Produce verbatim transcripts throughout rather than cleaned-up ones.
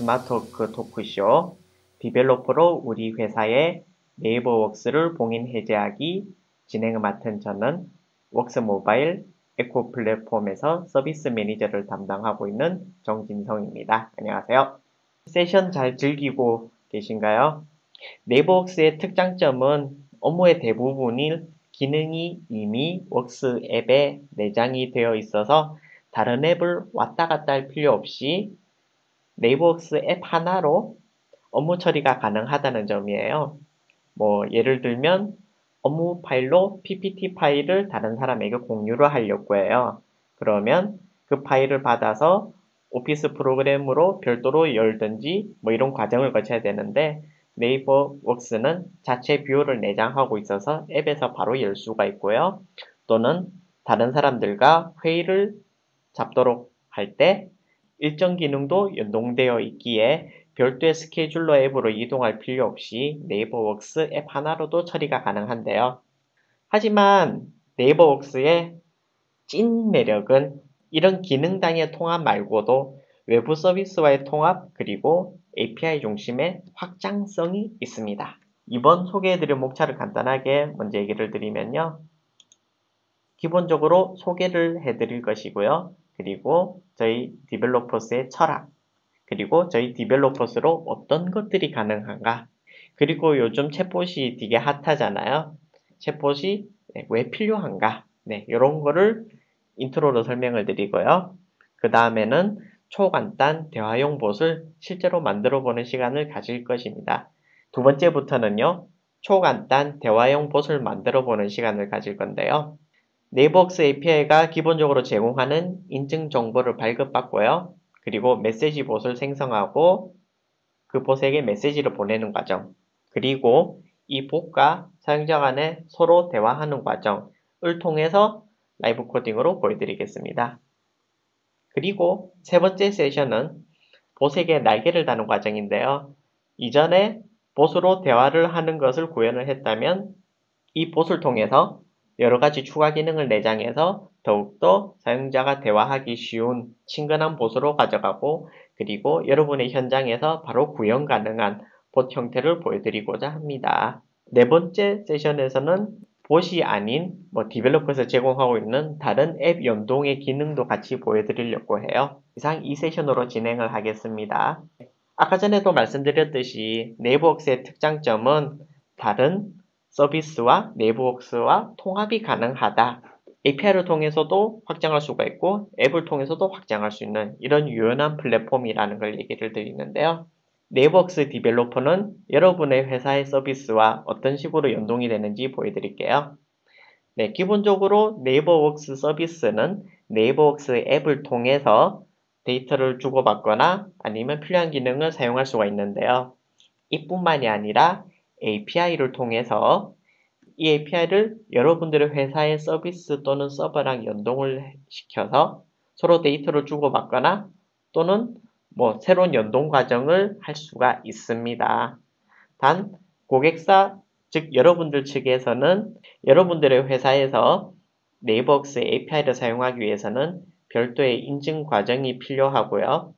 스마트워크 토크쇼 디벨로퍼로 우리 회사의 네이버웍스를 봉인 해제하기 진행을 맡은 저는 웍스모바일 에코 플랫폼에서 서비스 매니저를 담당하고 있는 정진성입니다. 안녕하세요. 세션 잘 즐기고 계신가요? 네이버웍스의 특장점은 업무의 대부분이 기능이 이미 웍스 앱에 내장이 되어 있어서 다른 앱을 왔다 갔다 할 필요 없이 네이버웍스 앱 하나로 업무 처리가 가능하다는 점이에요. 뭐 예를 들면 업무 파일로 피피티 파일을 다른 사람에게 공유를 하려고 해요. 그러면 그 파일을 받아서 오피스 프로그램으로 별도로 열든지 뭐 이런 과정을 거쳐야 되는데 네이버웍스는 자체 뷰어를 내장하고 있어서 앱에서 바로 열 수가 있고요. 또는 다른 사람들과 회의를 잡도록 할 때 일정 기능도 연동되어 있기에 별도의 스케줄러 앱으로 이동할 필요 없이 네이버웍스 앱 하나로도 처리가 가능한데요. 하지만 네이버웍스의 찐 매력은 이런 기능당의 통합 말고도 외부 서비스와의 통합 그리고 에이피아이 중심의 확장성이 있습니다. 이번 소개해드릴 목차를 간단하게 먼저 얘기를 드리면요. 기본적으로 소개를 해드릴 것이고요. 그리고 저희 디벨로퍼스의 철학, 그리고 저희 디벨로퍼스로 어떤 것들이 가능한가, 그리고 요즘 챗봇이 되게 핫하잖아요. 챗봇이 왜 필요한가, 네, 이런 거를 인트로로 설명을 드리고요. 그 다음에는 초간단 대화용 봇을 실제로 만들어 보는 시간을 가질 것입니다. 두 번째부터는요, 초간단 대화용 봇을 만들어 보는 시간을 가질 건데요. 네이버웍스 에이피아이가 기본적으로 제공하는 인증 정보를 발급받고요. 그리고 메시지 봇을 생성하고 그 봇에게 메시지를 보내는 과정, 그리고 이 봇과 사용자 간에 서로 대화하는 과정을 통해서 라이브 코딩으로 보여드리겠습니다. 그리고 세 번째 세션은 봇에게 날개를 다는 과정인데요. 이전에 봇으로 대화를 하는 것을 구현을 했다면 이 봇을 통해서 여러가지 추가 기능을 내장해서 더욱더 사용자가 대화하기 쉬운 친근한 봇으로 가져가고 그리고 여러분의 현장에서 바로 구현 가능한 봇 형태를 보여드리고자 합니다. 네 번째 세션에서는 봇이 아닌 뭐 디벨로퍼에서 제공하고 있는 다른 앱 연동의 기능도 같이 보여드리려고 해요. 이상 이 세션으로 진행을 하겠습니다. 아까 전에도 말씀드렸듯이 네이버웍스의 특장점은 다른 서비스와 네이버웍스와 통합이 가능하다. 에이피아이를 통해서도 확장할 수가 있고 앱을 통해서도 확장할 수 있는 이런 유연한 플랫폼이라는 걸 얘기를 드리는데요. 네이버웍스 디벨로퍼는 여러분의 회사의 서비스와 어떤 식으로 연동이 되는지 보여드릴게요. 네, 기본적으로 네이버웍스 서비스는 네이버웍스 앱을 통해서 데이터를 주고받거나 아니면 필요한 기능을 사용할 수가 있는데요. 이뿐만이 아니라 에이피아이를 통해서 이 에이피아이를 여러분들의 회사의 서비스 또는 서버랑 연동을 시켜서 서로 데이터를 주고받거나 또는 뭐 새로운 연동 과정을 할 수가 있습니다. 단 고객사 즉 여러분들 측에서는 여러분들의 회사에서 네이버웍스 에이피아이를 사용하기 위해서는 별도의 인증 과정이 필요하고요.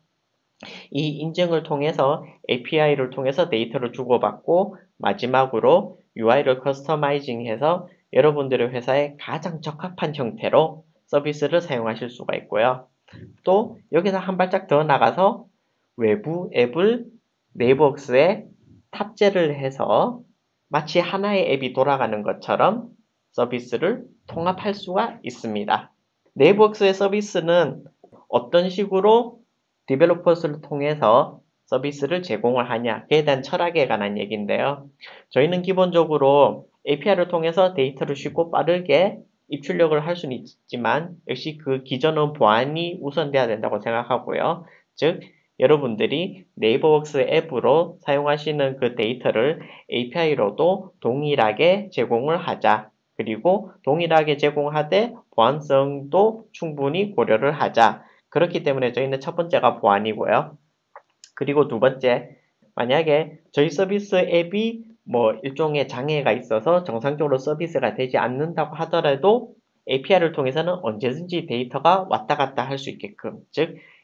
이 인증을 통해서 에이피아이를 통해서 데이터를 주고받고 마지막으로 유아이를 커스터마이징해서 여러분들의 회사에 가장 적합한 형태로 서비스를 사용하실 수가 있고요. 또 여기서 한 발짝 더 나가서 외부 앱을 네이버웍스에 탑재를 해서 마치 하나의 앱이 돌아가는 것처럼 서비스를 통합할 수가 있습니다. 네이버웍스의 서비스는 어떤 식으로 디벨로퍼스를 통해서 서비스를 제공을 하냐, 그에 대한 철학에 관한 얘기인데요. 저희는 기본적으로 에이피아이를 통해서 데이터를 쉽고 빠르게 입출력을 할 수는 있지만 역시 그 기전은 보안이 우선돼야 된다고 생각하고요. 즉 여러분들이 네이버웍스 앱으로 사용하시는 그 데이터를 에이피아이로도 동일하게 제공을 하자. 그리고 동일하게 제공하되 보안성도 충분히 고려를 하자. 그렇기 때문에 저희는 첫 번째가 보안이고요. 그리고 두 번째, 만약에 저희 서비스 앱이 뭐 일종의 장애가 있어서 정상적으로 서비스가 되지 않는다고 하더라도 에이피아이를 통해서는 언제든지 데이터가 왔다 갔다 할 수 있게끔, 즉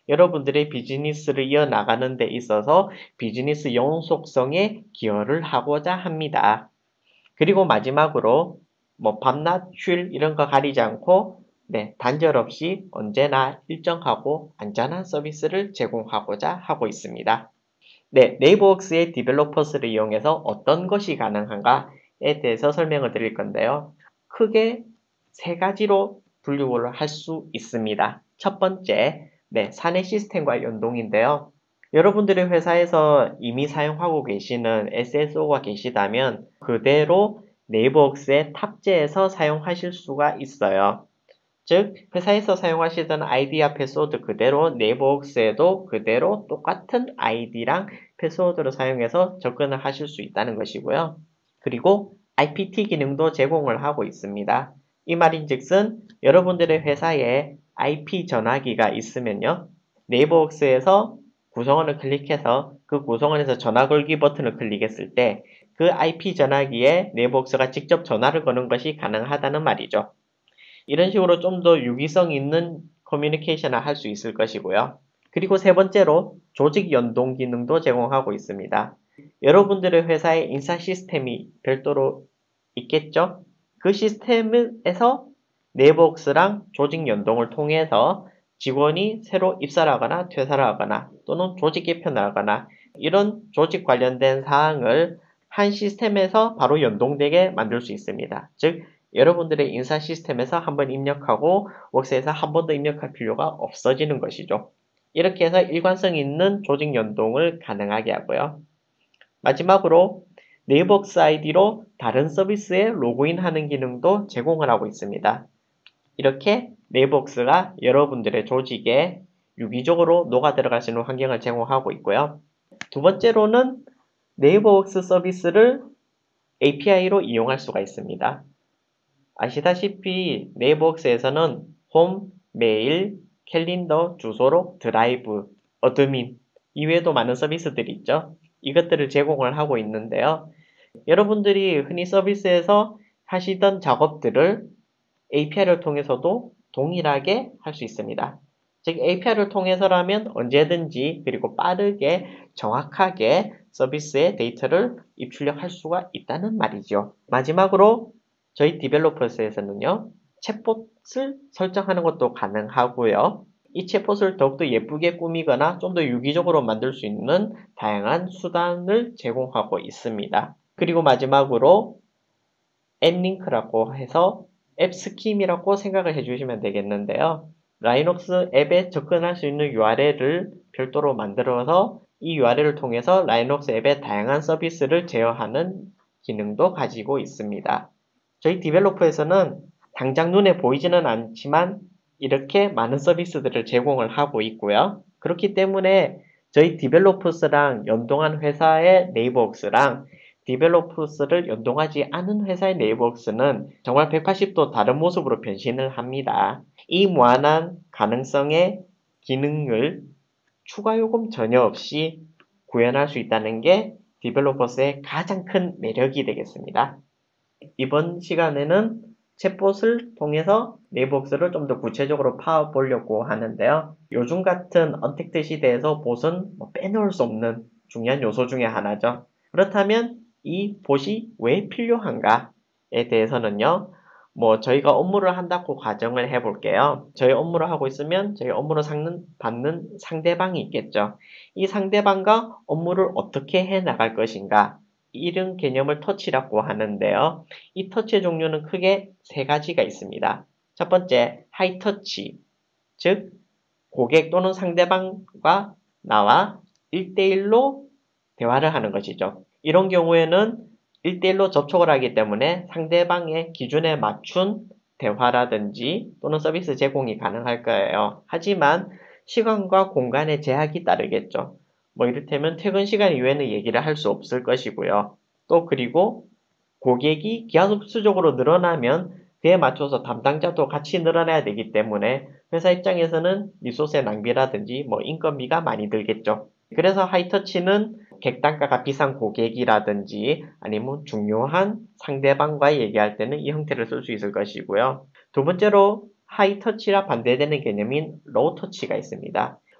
여러분들의 비즈니스를 이어나가는 데 있어서 비즈니스 영속성에 기여를 하고자 합니다. 그리고 마지막으로 뭐 밤낮 휴일 이런 거 가리지 않고 네, 단절 없이 언제나 일정하고 안전한 서비스를 제공하고자 하고 있습니다. 네, 네이버웍스의 디벨로퍼스를 이용해서 어떤 것이 가능한가에 대해서 설명을 드릴 건데요. 크게 세 가지로 분류를 할 수 있습니다. 첫 번째, 네, 사내 시스템과 연동인데요. 여러분들의 회사에서 이미 사용하고 계시는 에스에스오가 계시다면 그대로 네이버웍스에 탑재해서 사용하실 수가 있어요. 즉, 회사에서 사용하시던 아이디와 패스워드 그대로 네이버웍스에도 그대로 똑같은 아이디랑 패스워드를 사용해서 접근을 하실 수 있다는 것이고요. 그리고 아이피티 기능도 제공을 하고 있습니다. 이 말인즉슨 여러분들의 회사에 아이피 전화기가 있으면요. 네이버웍스에서 구성원을 클릭해서 그 구성원에서 전화 걸기 버튼을 클릭했을 때 그 아이피 전화기에 네이버웍스가 직접 전화를 거는 것이 가능하다는 말이죠. 이런 식으로 좀 더 유기성 있는 커뮤니케이션을 할 수 있을 것이고요. 그리고 세 번째로 조직 연동 기능도 제공하고 있습니다. 여러분들의 회사에 인사 시스템이 별도로 있겠죠? 그 시스템에서 네이버웍스랑 조직 연동을 통해서 직원이 새로 입사를 하거나 퇴사를 하거나 또는 조직 개편을 하거나 이런 조직 관련된 사항을 한 시스템에서 바로 연동되게 만들 수 있습니다. 즉 여러분들의 인사 시스템에서 한번 입력하고 웍스에서 한 번 더 입력할 필요가 없어지는 것이죠. 이렇게 해서 일관성 있는 조직 연동을 가능하게 하고요. 마지막으로 네이버웍스 아이디로 다른 서비스에 로그인하는 기능도 제공을 하고 있습니다. 이렇게 네이버웍스가 여러분들의 조직에 유기적으로 녹아 들어갈 수 있는 환경을 제공하고 있고요. 두 번째로는 네이버웍스 서비스를 에이피아이로 이용할 수가 있습니다. 아시다시피 네이버웍스에서는 홈, 메일, 캘린더, 주소록, 드라이브, 어드민 이외에도 많은 서비스들이 있죠. 이것들을 제공을 하고 있는데요. 여러분들이 흔히 서비스에서 하시던 작업들을 에이피아이를 통해서도 동일하게 할 수 있습니다. 즉 에이피아이를 통해서라면 언제든지 그리고 빠르게 정확하게 서비스의 데이터를 입출력할 수가 있다는 말이죠. 마지막으로 저희 디벨로퍼스에서는요. 챗봇을 설정하는 것도 가능하고요. 이 챗봇을 더욱더 예쁘게 꾸미거나 좀 더 유기적으로 만들 수 있는 다양한 수단을 제공하고 있습니다. 그리고 마지막으로 앱링크라고 해서 앱스킴이라고 생각을 해주시면 되겠는데요. 라이녹스 앱에 접근할 수 있는 유알엘을 별도로 만들어서 이 유알엘을 통해서 라이녹스 앱의 다양한 서비스를 제어하는 기능도 가지고 있습니다. 저희 디벨로퍼에서는 당장 눈에 보이지는 않지만 이렇게 많은 서비스들을 제공을 하고 있고요. 그렇기 때문에 저희 디벨로퍼스랑 연동한 회사의 네이버웍스랑 디벨로퍼스를 연동하지 않은 회사의 네이버웍스는 정말 백팔십 도 다른 모습으로 변신을 합니다. 이 무한한 가능성의 기능을 추가 요금 전혀 없이 구현할 수 있다는 게 디벨로퍼스의 가장 큰 매력이 되겠습니다. 이번 시간에는 챗봇을 통해서 네이버웍스를 좀 더 구체적으로 파보려고 하는데요. 요즘 같은 언택트 시대에서 봇은 뭐 빼놓을 수 없는 중요한 요소 중에 하나죠. 그렇다면 이 봇이 왜 필요한가에 대해서는요. 뭐 저희가 업무를 한다고 가정을 해볼게요. 저희 업무를 하고 있으면 저희 업무를 상는, 받는 상대방이 있겠죠. 이 상대방과 업무를 어떻게 해나갈 것인가 이런 개념을 터치라고 하는데요. 이 터치의 종류는 크게 세 가지가 있습니다. 첫 번째, 하이터치, 즉 고객 또는 상대방과 나와 일 대일로 대화를 하는 것이죠. 이런 경우에는 일 대일로 접촉을 하기 때문에 상대방의 기준에 맞춘 대화라든지 또는 서비스 제공이 가능할 거예요. 하지만 시간과 공간의 제약이 따르겠죠. 뭐 이를테면 퇴근 시간 이외에는 얘기를 할 수 없을 것이고요. 또 그리고 고객이 기하급수적으로 늘어나면 그에 맞춰서 담당자도 같이 늘어나야 되기 때문에 회사 입장에서는 리소스의 낭비라든지 뭐 인건비가 많이 들겠죠. 그래서 하이터치는 객단가가 비싼 고객이라든지 아니면 중요한 상대방과 얘기할 때는 이 형태를 쓸 수 있을 것이고요. 두 번째로 하이터치와 반대되는 개념인 로우터치가 있습니다.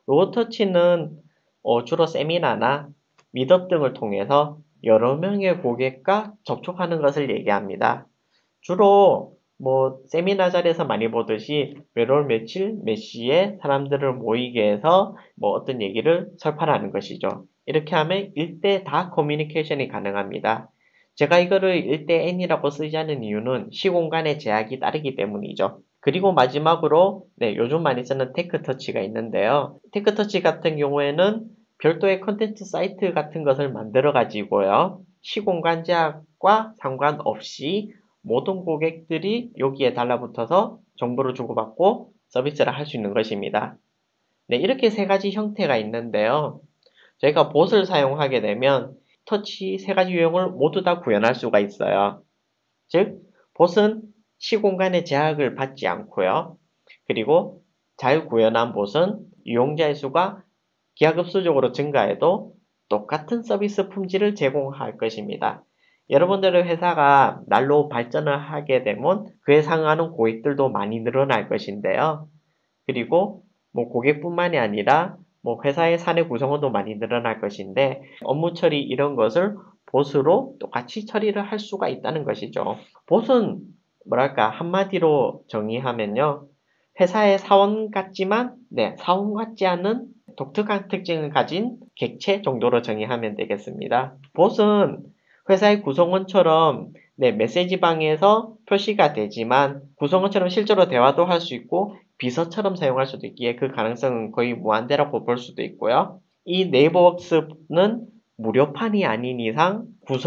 로우터치는 어, 주로 세미나나 미업 등을 통해서 여러 명의 고객과 접촉하는 것을 얘기합니다. 주로 뭐 세미나 자리에서 많이 보듯이 매월 며칠 몇 시에 사람들을 모이게 해서 뭐 어떤 얘기를 설파하는 것이죠. 이렇게 하면 일 대 다 커뮤니케이션이 가능합니다. 제가 이거를 일 대 엔이라고 쓰지 않는 이유는 시공간의 제약이 따르기 때문이죠. 그리고 마지막으로 네, 요즘 많이 쓰는 테크터치가 있는데요. 테크터치 같은 경우에는 별도의 컨텐츠 사이트 같은 것을 만들어 가지고요. 시공간 제약과 상관없이 모든 고객들이 여기에 달라붙어서 정보를 주고받고 서비스를 할 수 있는 것입니다. 네, 이렇게 세 가지 형태가 있는데요. 저희가 봇을 사용하게 되면 터치 세 가지 유형을 모두 다 구현할 수가 있어요. 즉, 봇은 시공간의 제약을 받지 않고요. 그리고 잘 구현한 봇은 이용자의 수가 기하급수적으로 증가해도 똑같은 서비스 품질을 제공할 것입니다. 여러분들의 회사가 날로 발전을 하게 되면 그에 상응하는 고객들도 많이 늘어날 것인데요. 그리고 뭐 고객뿐만이 아니라 뭐 회사의 사내 구성원도 많이 늘어날 것인데 업무 처리 이런 것을 봇으로 똑같이 처리를 할 수가 있다는 것이죠. 봇은 뭐랄까 한마디로 정의하면요. 회사의 사원 같지만 네, 사원 같지 않은 독특한 특징을 가진 객체 정도로 정의하면 되겠습니다. 봇은 회사의 구성원처럼 네, 메시지방에서 표시가 되지만 구성원처럼 실제로 대화도 할 수 있고 비서처럼 사용할 수도 있기에 그 가능성은 거의 무한대라고 볼 수도 있고요. 이 네이버웍스는 무료판이 아닌 이상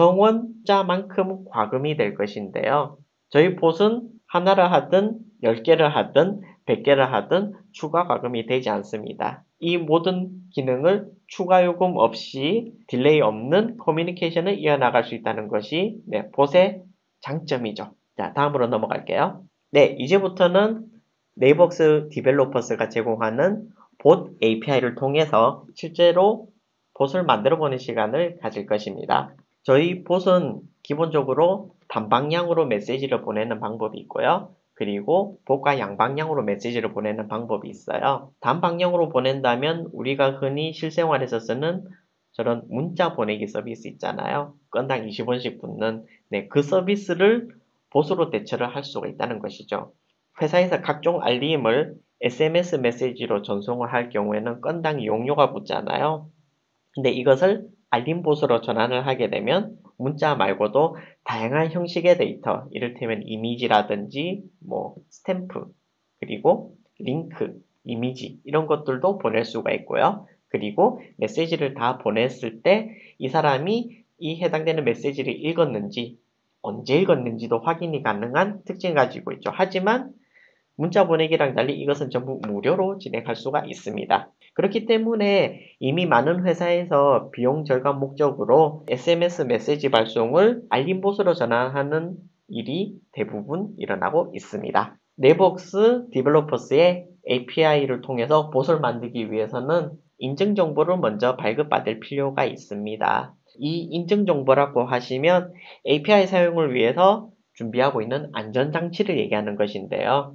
구성원자만큼 과금이 될 것인데요. 저희 봇은 하나를 하든 열 개를 하든 백 개를 하든 추가 과금이 되지 않습니다. 이 모든 기능을 추가 요금 없이 딜레이 없는 커뮤니케이션을 이어나갈 수 있다는 것이 네, 봇의 장점이죠. 자, 다음으로 넘어갈게요. 네, 이제부터는 네이버웍스 디벨로퍼스가 제공하는 봇 에이피아이를 통해서 실제로 봇을 만들어 보는 시간을 가질 것입니다. 저희 봇은 기본적으로 단방향으로 메시지를 보내는 방법이 있고요. 그리고 봇과 양방향으로 메시지를 보내는 방법이 있어요. 단방향으로 보낸다면 우리가 흔히 실생활에서 쓰는 저런 문자 보내기 서비스 있잖아요. 건당 이십 원씩 붙는 네, 그 서비스를 봇으로 대처를 할 수가 있다는 것이죠. 회사에서 각종 알림을 에스엠에스 메시지로 전송을 할 경우에는 건당 이용료가 붙잖아요. 근데 이것을 알림봇으로 전환을 하게 되면 문자 말고도 다양한 형식의 데이터, 이를테면 이미지라든지 뭐 스탬프, 그리고 링크, 이미지 이런 것들도 보낼 수가 있고요. 그리고 메시지를 다 보냈을 때 이 사람이 이 해당되는 메시지를 읽었는지 언제 읽었는지도 확인이 가능한 특징을 가지고 있죠. 하지만 문자 보내기랑 달리 이것은 전부 무료로 진행할 수가 있습니다. 그렇기 때문에 이미 많은 회사에서 비용 절감 목적으로 에스엠에스 메시지 발송을 알림봇으로 전환하는 일이 대부분 일어나고 있습니다. 네이버웍스 디벨로퍼스의 에이피아이를 통해서 봇을 만들기 위해서는 인증 정보를 먼저 발급받을 필요가 있습니다. 이 인증 정보라고 하시면 에이피아이 사용을 위해서 준비하고 있는 안전장치를 얘기하는 것인데요.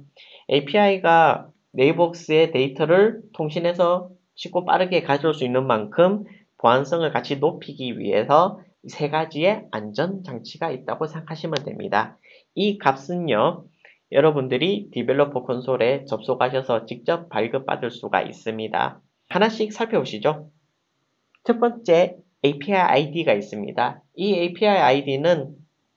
에이피아이가 네이버웍스의 데이터를 통신해서 쉽고 빠르게 가져올 수 있는 만큼 보안성을 같이 높이기 위해서 세 가지의 안전장치가 있다고 생각하시면 됩니다. 이 값은요, 여러분들이 디벨로퍼 콘솔에 접속하셔서 직접 발급받을 수가 있습니다. 하나씩 살펴보시죠. 첫 번째, 에이피아이 아이디가 있습니다. 이 에이피아이 아이디는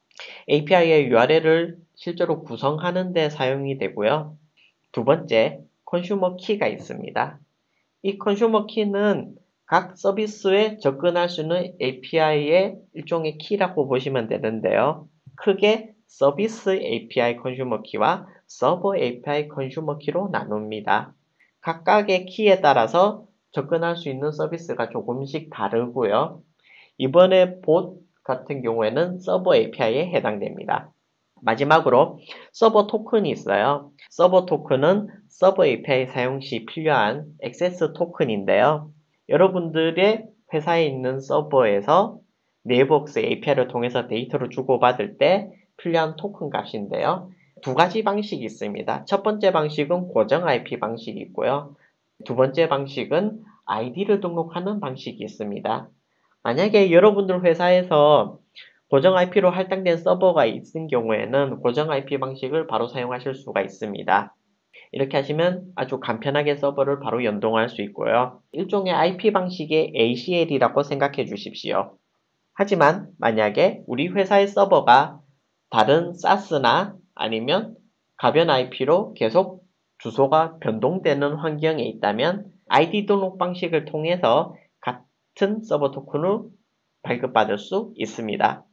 에이피아이의 유알엘을 실제로 구성하는 데 사용이 되고요. 두 번째, 컨슈머 키가 있습니다. 이 컨슈머 키는 각 서비스에 접근할 수 있는 에이피아이의 일종의 키라고 보시면 되는데요. 크게 서비스 에이피아이 컨슈머 키와 서버 에이피아이 컨슈머 키로 나눕니다. 각각의 키에 따라서 접근할 수 있는 서비스가 조금씩 다르고요. 이번에 봇 같은 경우에는 서버 에이피아이에 해당됩니다. 마지막으로 서버 토큰이 있어요. 서버 토큰은 서버 에이피아이 사용 시 필요한 액세스 토큰인데요. 여러분들의 회사에 있는 서버에서 네이버웍스 에이피아이를 통해서 데이터를 주고받을 때 필요한 토큰 값인데요. 두 가지 방식이 있습니다. 첫 번째 방식은 고정 아이피 방식이 있고요. 두 번째 방식은 아이디를 등록하는 방식이 있습니다. 만약에 여러분들 회사에서 고정 아이피로 할당된 서버가 있는 경우에는 고정 아이피 방식을 바로 사용하실 수가 있습니다. 이렇게 하시면 아주 간편하게 서버를 바로 연동할 수 있고요. 일종의 아이피 방식의 에이씨엘이라고 생각해 주십시오. 하지만 만약에 우리 회사의 서버가 다른 사스나 아니면 가변 아이피로 계속 주소가 변동되는 환경에 있다면 아이디 등록 방식을 통해서 같은 서버 토큰을 발급받을 수 있습니다.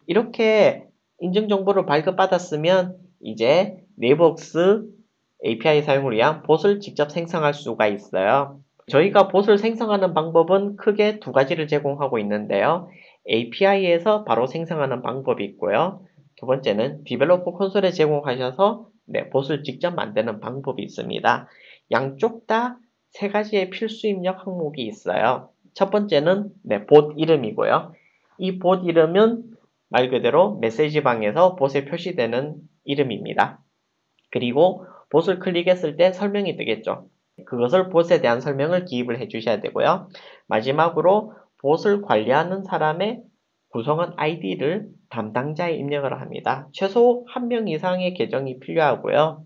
이렇게 인증정보를 발급받았으면 이제 네이버웍스 에이피아이 사용을 위한 봇을 직접 생성할 수가 있어요. 저희가 봇을 생성하는 방법은 크게 두 가지를 제공하고 있는데요. 에이피아이에서 바로 생성하는 방법이 있고요. 두 번째는 디벨로퍼 콘솔에 제공하셔서 네, 봇을 직접 만드는 방법이 있습니다. 양쪽 다 세 가지의 필수 입력 항목이 있어요. 첫 번째는 네, 봇 이름이고요. 이 봇 이름은 말 그대로 메시지방에서 봇에 표시되는 이름입니다. 그리고 봇을 클릭했을 때 설명이 뜨겠죠. 그것을 봇에 대한 설명을 기입을 해 주셔야 되고요. 마지막으로 봇을 관리하는 사람의 구성원 아이디를 담당자에 입력을 합니다. 최소 한 명 이상의 계정이 필요하고요.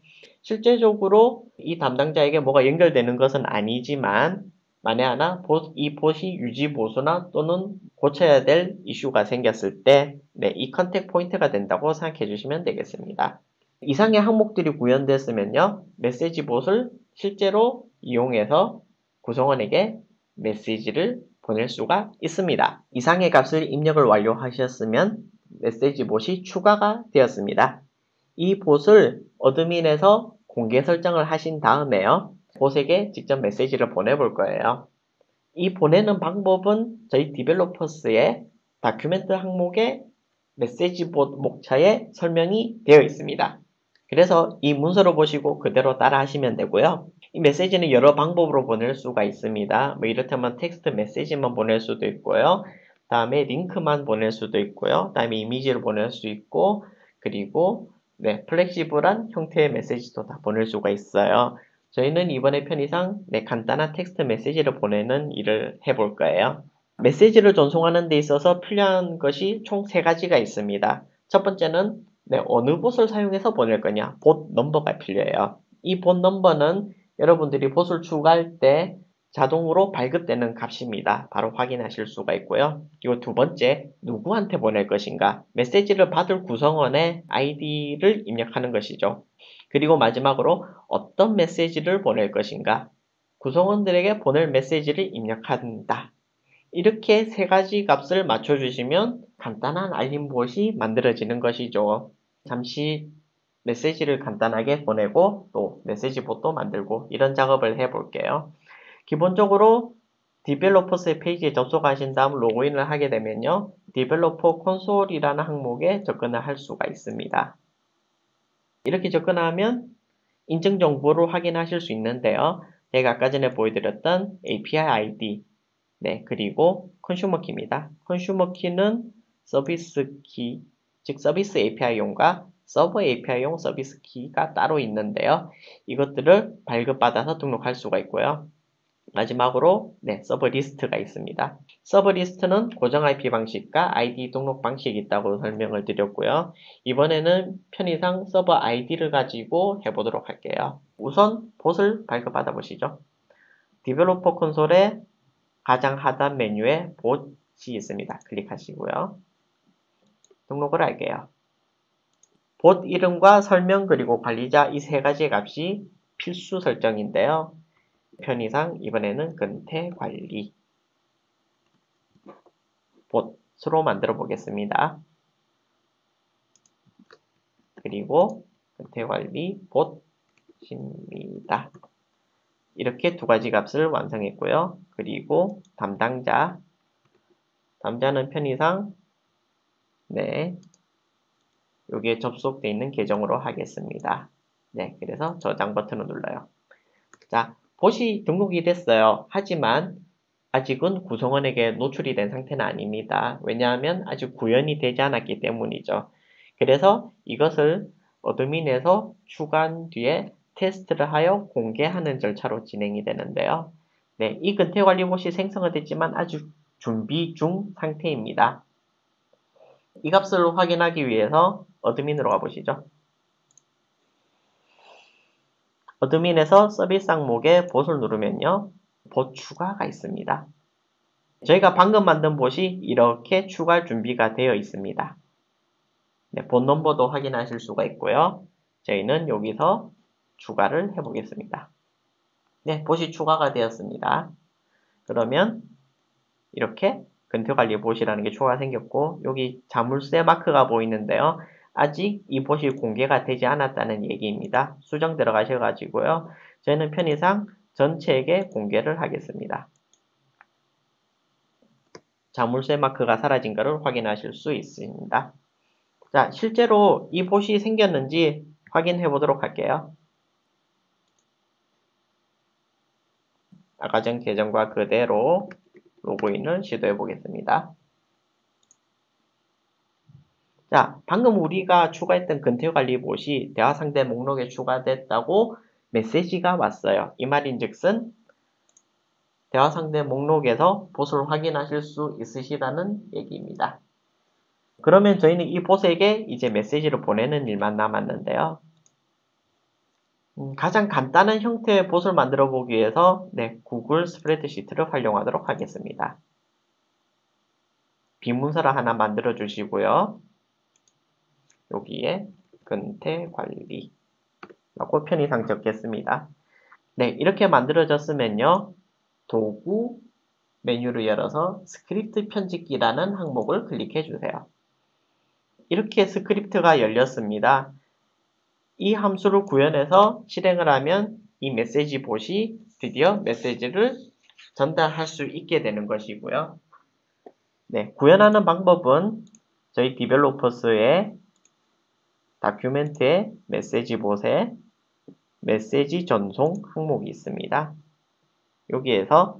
실제적으로 이 담당자에게 뭐가 연결되는 것은 아니지만 만에 하나 이 봇이 유지 보수나 또는 고쳐야 될 이슈가 생겼을 때 네, 이 컨택 포인트가 된다고 생각해 주시면 되겠습니다. 이상의 항목들이 구현됐으면요. 메시지 봇을 실제로 이용해서 구성원에게 메시지를 보낼 수가 있습니다. 이상의 값을 입력을 완료하셨으면 메시지 봇이 추가가 되었습니다. 이 봇을 어드민에서 공개 설정을 하신 다음에요. 봇에게 직접 메시지를 보내볼 거예요. 이 보내는 방법은 저희 디벨로퍼스의 다큐멘트 항목에 메시지 봇 목차에 설명이 되어 있습니다. 그래서 이 문서를 보시고 그대로 따라 하시면 되고요. 이 메시지는 여러 방법으로 보낼 수가 있습니다. 뭐 이렇다면 텍스트 메시지만 보낼 수도 있고요. 다음에 링크만 보낼 수도 있고요. 다음에 이미지를 보낼 수 있고 그리고 네, 플렉시블한 형태의 메시지도 다 보낼 수가 있어요. 저희는 이번에 편의상 네, 간단한 텍스트 메시지를 보내는 일을 해볼 거예요. 메시지를 전송하는 데 있어서 필요한 것이 총 세 가지가 있습니다. 첫 번째는 네, 어느 봇을 사용해서 보낼 거냐, 봇 넘버가 필요해요. 이 봇 넘버는 여러분들이 봇을 추가할 때 자동으로 발급되는 값입니다. 바로 확인하실 수가 있고요. 그리고 두 번째, 누구한테 보낼 것인가, 메시지를 받을 구성원의 아이디를 입력하는 것이죠. 그리고 마지막으로 어떤 메시지를 보낼 것인가, 구성원들에게 보낼 메시지를 입력한다. 이렇게 세 가지 값을 맞춰주시면 간단한 알림 봇이 만들어지는 것이죠. 잠시 메시지를 간단하게 보내고 또 메시지 봇도 만들고 이런 작업을 해 볼게요. 기본적으로 디벨로퍼스의 페이지에 접속하신 다음 로그인을 하게 되면요. 디벨로퍼 콘솔이라는 항목에 접근을 할 수가 있습니다. 이렇게 접근하면 인증 정보를 확인하실 수 있는데요. 제가 아까 전에 보여드렸던 에이피아이 아이디 네, 그리고 컨슈머 키입니다. 컨슈머 키는 서비스 키, 즉 서비스 에이피아이용과 서버 에이피아이용 서비스 키가 따로 있는데요. 이것들을 발급받아서 등록할 수가 있고요. 마지막으로 네, 서버 리스트가 있습니다. 서버 리스트는 고정 아이피 방식과 아이디 등록 방식이 있다고 설명을 드렸고요. 이번에는 편의상 서버 아이디를 가지고 해보도록 할게요. 우선 봇을 발급받아 보시죠. 디벨로퍼 콘솔에 가장 하단 메뉴에 봇이 있습니다. 클릭하시고요. 등록을 할게요. 봇 이름과 설명 그리고 관리자 이 세 가지 값이 필수 설정인데요. 편의상 이번에는 근태 관리 봇으로 만들어 보겠습니다. 그리고 근태 관리 봇입니다. 이렇게 두 가지 값을 완성했고요. 그리고 담당자, 담당자는 편의상 네, 여기에 접속되어 있는 계정으로 하겠습니다. 네, 그래서 저장 버튼을 눌러요. 자, 봇이 등록이 됐어요. 하지만 아직은 구성원에게 노출이 된 상태는 아닙니다. 왜냐하면 아직 구현이 되지 않았기 때문이죠. 그래서 이것을 어드민에서 추가한 뒤에 테스트를 하여 공개하는 절차로 진행이 되는데요. 네, 이 근태관리봇이 생성은 됐지만 아주 준비 중 상태입니다. 이 값을 확인하기 위해서 어드민으로 가보시죠. 어드민에서 서비스 항목에 봇을 누르면요. 봇 추가가 있습니다. 저희가 방금 만든 봇이 이렇게 추가할 준비가 되어 있습니다. 네, 봇 넘버도 확인하실 수가 있고요. 저희는 여기서 추가를 해보겠습니다. 네, 봇이 추가가 되었습니다. 그러면 이렇게 근태관리 봇이라는 게 추가가 생겼고 여기 자물쇠 마크가 보이는데요. 아직 이 봇이 공개가 되지 않았다는 얘기입니다. 수정 들어가셔가지고요. 저희는 편의상 전체에게 공개를 하겠습니다. 자물쇠 마크가 사라진 것을 확인하실 수 있습니다. 자, 실제로 이 봇이 생겼는지 확인해 보도록 할게요. 아까 전 계정과 그대로 로그인을 시도해 보겠습니다. 자, 방금 우리가 추가했던 근태관리 봇이 대화 상대 목록에 추가됐다고 메시지가 왔어요. 이 말인즉슨 대화 상대 목록에서 봇을 확인하실 수 있으시다는 얘기입니다. 그러면 저희는 이 봇에게 이제 메시지를 보내는 일만 남았는데요. 음, 가장 간단한 형태의 봇을 만들어 보기 위해서 네, 구글 스프레드시트를 활용하도록 하겠습니다. 빈 문서를 하나 만들어 주시고요. 여기에 근태관리 라고 편의상 적겠습니다. 네, 이렇게 만들어졌으면요. 도구 메뉴를 열어서 스크립트 편집기라는 항목을 클릭해 주세요. 이렇게 스크립트가 열렸습니다. 이 함수를 구현해서 실행을 하면 이 메시지 봇이 드디어 메시지를 전달할 수 있게 되는 것이고요. 네, 구현하는 방법은 저희 디벨로퍼스의 다큐멘트에 메시지 봇에 메시지 전송 항목이 있습니다. 여기에서